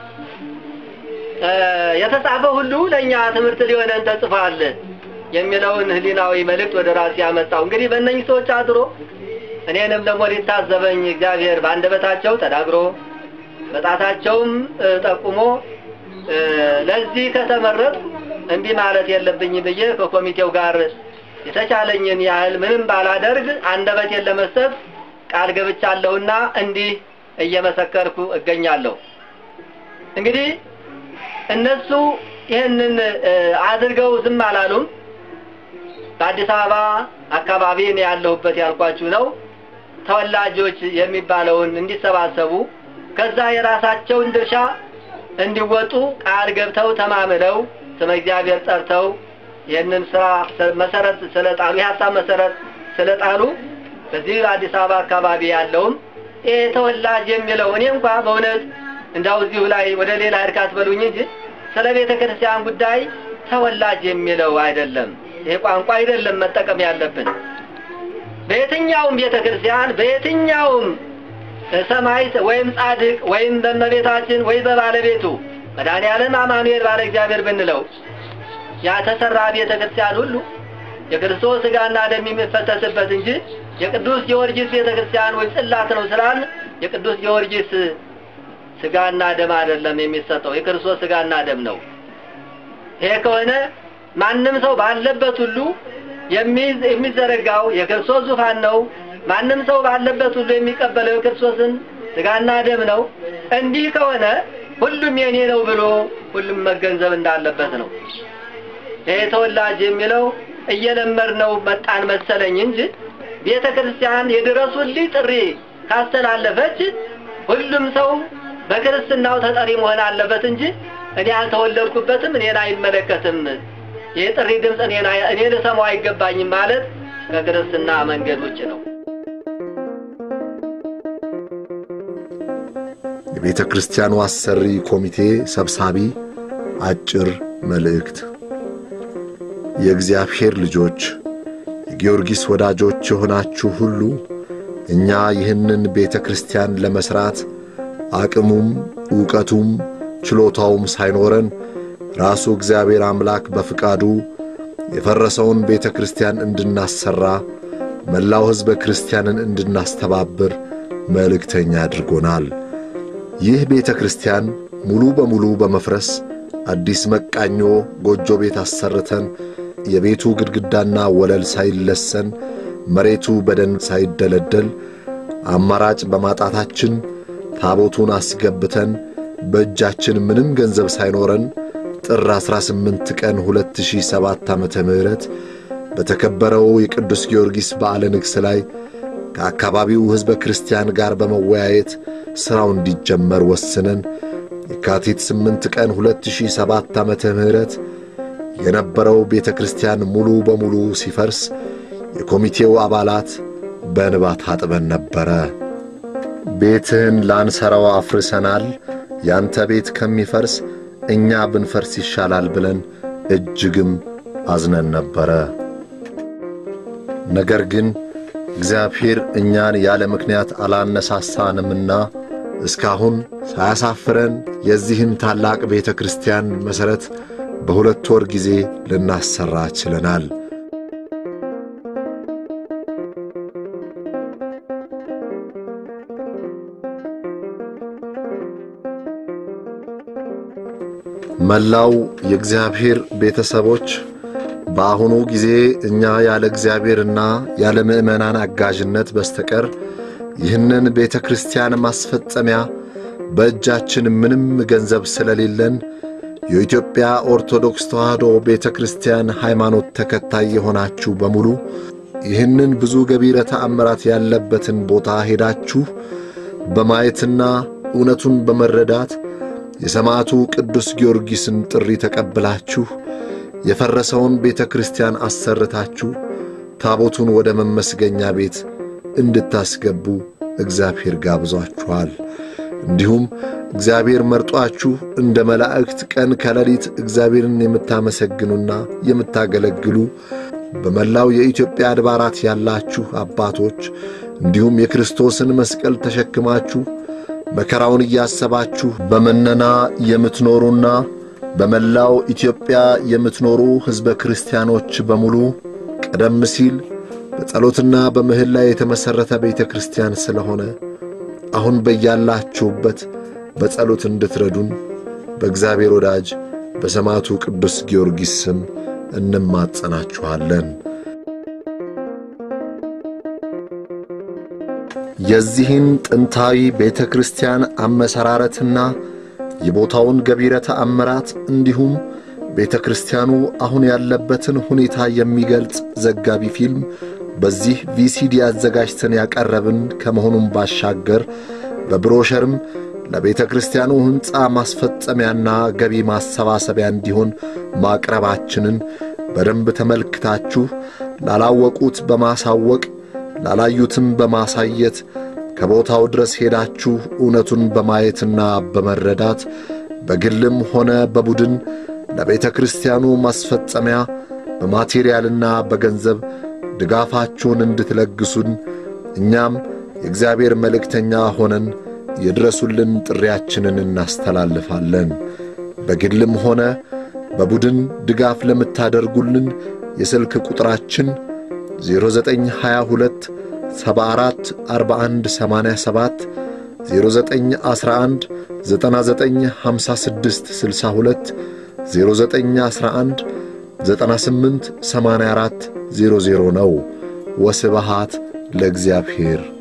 የተጻፈ ሁሉ ለኛ ትምህርት ሊሆነን ተጽፏል የሚለውን ህሊናዊ መልእክት ወደ ራሴ ያመጣው። እንግዲህ በእነኚህ ሰዎች አድሮ እኔንም ደግሞ ሊታዘበኝ እግዚአብሔር በአንደበታቸው ተናግሮ በጣታቸውም ጠቁሞ ለዚህ ከተመረጥ እንዲህ ማለት የለብኝ ብዬ ከኮሚቴው ጋር የተቻለኝን ያህል ምንም ባላደርግ አንደበቴን ለመስጠት ቃል ገብቻለሁና እንዲህ እየመሰከርኩ እገኛለሁ። እንግዲህ እነሱ ይህንን አድርገው ዝም አላሉም። በአዲስ አበባ አካባቢ ነው ያለሁበት ያልኳችሁ ነው። ተወላጆች የሚባለውን እንዲሰባሰቡ ከዛ የራሳቸውን ድርሻ እንዲወጡ ቃል ገብተው ተማምለው ስመ እግዚአብሔር ጠርተው ይህንን ስራ መሰረት ስለጣሉ የሐሳብ መሰረት ስለጣሉ በዚህ በአዲስ አበባ አካባቢ ያለውም ይሄ ተወላጅ የሚለው እኔ እንኳን በእውነት እንዳው እዚሁ ላይ ወደ ሌላ እርካት በሉኝ እንጂ ስለ ቤተ ክርስቲያን ጉዳይ ተወላጅ የሚለው አይደለም። ይሄ ቋንቋ አይደለም መጠቀም ያለብን። በየትኛውም ቤተ ክርስቲያን በየትኛውም ሰማይ ወይም ጻድቅ ወይም በመቤታችን ወይ በባለቤቱ መድኃኔዓለም አማኑኤል ባለ እግዚአብሔር ብንለው ያ ተሰራ ቤተ ክርስቲያን ሁሉ የክርስቶስ ሥጋና ደም የሚፈተትበት እንጂ የቅዱስ ጊዮርጊስ ቤተ ክርስቲያን ወይ ጽላት ነው ስላል የቅዱስ ጊዮርጊስ ሥጋና ደም አይደለም የሚሰጠው፣ የክርስቶስ ሥጋና ደም ነው። ይሄ ከሆነ ማንም ሰው ባለበት ሁሉ የሚዘረጋው የክርስቶስ ዙፋን ነው። ማንም ሰው ባለበት ሁሉ የሚቀበለው የክርስቶስን ሥጋና ደም ነው። እንዲህ ከሆነ ሁሉም የኔ ነው ብሎ ሁሉም መገንዘብ እንዳለበት ነው። ይሄ ተወላጅ የሚለው እየለመድነው መጣን መሰለኝ እንጂ ቤተ ክርስቲያን የድረሱልኝ ጥሪ ካስተላለፈች ሁሉም ሰው በክርስትናው ተጠሪ መሆን አለበት እንጂ እኔ አልተወለድኩበትም እኔን አይመለከትም ይሄ ጥሪ ድምጽ እኔ እኔ ልሰማው አይገባኝም ማለት ከክርስትና መንገድ ውጭ ነው።
የቤተ ክርስቲያኑ አሰሪ ኮሚቴ ሰብሳቢ አጭር መልእክት። የእግዚአብሔር ልጆች የጊዮርጊስ ወዳጆች የሆናችሁ ሁሉ እኛ ይህንን ቤተ ክርስቲያን ለመስራት አቅሙም ዕውቀቱም ችሎታውም ሳይኖረን ራሱ እግዚአብሔር አምላክ በፍቃዱ የፈረሰውን ቤተ ክርስቲያን እንድናሰራ መላው ሕዝበ ክርስቲያንን እንድናስተባብር መልእክተኛ አድርጎናል። ይህ ቤተ ክርስቲያን ሙሉ በሙሉ በመፍረስ አዲስ መቃኞ ጎጆ ቤት አሰርተን የቤቱ ግድግዳና ወለል ሳይለሰን መሬቱ በደን ሳይደለደል አማራጭ በማጣታችን ታቦቱን አስገብተን በእጃችን ምንም ገንዘብ ሳይኖረን ጥር አስራ ስምንት ቀን ሁለት ሺህ ሰባት ዓመተ ምህረት በተከበረው የቅዱስ ጊዮርጊስ በዓለ ንግሥ ላይ ከአካባቢው ሕዝበ ክርስቲያን ጋር በመወያየት ሥራው እንዲጀመር ወስነን የካቲት ስምንት ቀን ሁለት ሺህ ሰባት ዓመተ ምህረት የነበረው ቤተ ክርስቲያን ሙሉ በሙሉ ሲፈርስ የኮሚቴው አባላት በእንባ ታጥበን ነበረ። ቤትህን ላንሰራው አፍርሰናል፣ ያንተ ቤት ከሚፈርስ እኛ ብንፈርስ ይሻላል ብለን እጅግም አዝነን ነበረ። ነገር ግን እግዚአብሔር እኛን ያለ ምክንያት አላነሳሳንምና እስካሁን ሳያሳፍረን የዚህን ታላቅ ቤተ ክርስቲያን መሠረት በሁለት ወር ጊዜ ልናሰራ ችለናል። መላው የእግዚአብሔር ቤተሰቦች በአሁኑ ጊዜ እኛ ያለ እግዚአብሔርና ያለ ምእመናን አጋዥነት በስተቀር ይህንን ቤተ ክርስቲያን ማስፈጸሚያ በእጃችን ምንም ገንዘብ ስለሌለን የኢትዮጵያ ኦርቶዶክስ ተዋሕዶ ቤተ ክርስቲያን ሃይማኖት ተከታይ የሆናችሁ በሙሉ ይህንን ብዙ ገቢረ ተአምራት ያለበትን ቦታ ሄዳችሁ በማየትና እውነቱን በመረዳት የሰማዕቱ ቅዱስ ጊዮርጊስን ጥሪ ተቀብላችሁ የፈረሰውን ቤተ ክርስቲያን አሰርታችሁ ታቦቱን ወደ መመስገኛ ቤት እንድታስገቡ እግዚአብሔር ጋብዟችኋል። እንዲሁም እግዚአብሔር መርጧችሁ እንደ መላእክት ቀን ከሌሊት እግዚአብሔርን የምታመሰግኑና የምታገለግሉ በመላው የኢትዮጵያ አድባራት ያላችሁ አባቶች እንዲሁም የክርስቶስን መስቀል ተሸክማችሁ መከራውን እያሰባችሁ በመነና የምትኖሩና በመላው ኢትዮጵያ የምትኖሩ ሕዝበ ክርስቲያኖች በሙሉ ቀደም ሲል በጸሎትና በምህላ ላይ የተመሰረተ ቤተ ክርስቲያን ስለሆነ አሁን በያላችሁበት በጸሎት እንድትረዱን በእግዚአብሔር ወዳጅ በሰማዕቱ ቅዱስ ጊዮርጊስ ስም እንማጸናችኋለን። የዚህን ጥንታዊ ቤተ ክርስቲያን አመሰራረትና የቦታውን ገቢረ ተአምራት እንዲሁም ቤተ ክርስቲያኑ አሁን ያለበትን ሁኔታ የሚገልጽ ዘጋቢ ፊልም በዚህ ቪሲዲ አዘጋጅተን ያቀረብን ከመሆኑም ባሻገር በብሮሸርም ለቤተ ክርስቲያኑ ሕንጻ ማስፈጸሚያና ገቢ ማሰባሰቢያ እንዲሆን ማቅረባችንን በደንብ ተመልክታችሁ ላላወቁት በማሳወቅ ላላዩትም በማሳየት ከቦታው ድረስ ሄዳችሁ እውነቱን በማየትና በመረዳት በግልም ሆነ በቡድን ለቤተ ክርስቲያኑ ማስፈጸሚያ በማቴሪያልና በገንዘብ ድጋፋችሁን እንድትለግሱን እኛም የእግዚአብሔር መልእክተኛ ሆነን የድረሱልን ጥሪያችንን እናስተላልፋለን። በግልም ሆነ በቡድን ድጋፍ ለምታደርጉልን የስልክ ቁጥራችን ዜሮ ዘጠኝ ሃያ ሁለት ሰባ አራት አርባ አንድ ሰማንያ ሰባት ዜሮ ዘጠኝ አስራ አንድ ዘጠና ዘጠኝ ሃምሳ ስድስት ስልሳ ሁለት ዜሮ ዘጠኝ አስራ አንድ ዘጠና ስምንት ሰማንያ አራት ዜሮ ዜሮ ነው። ወስብሐት ለእግዚአብሔር።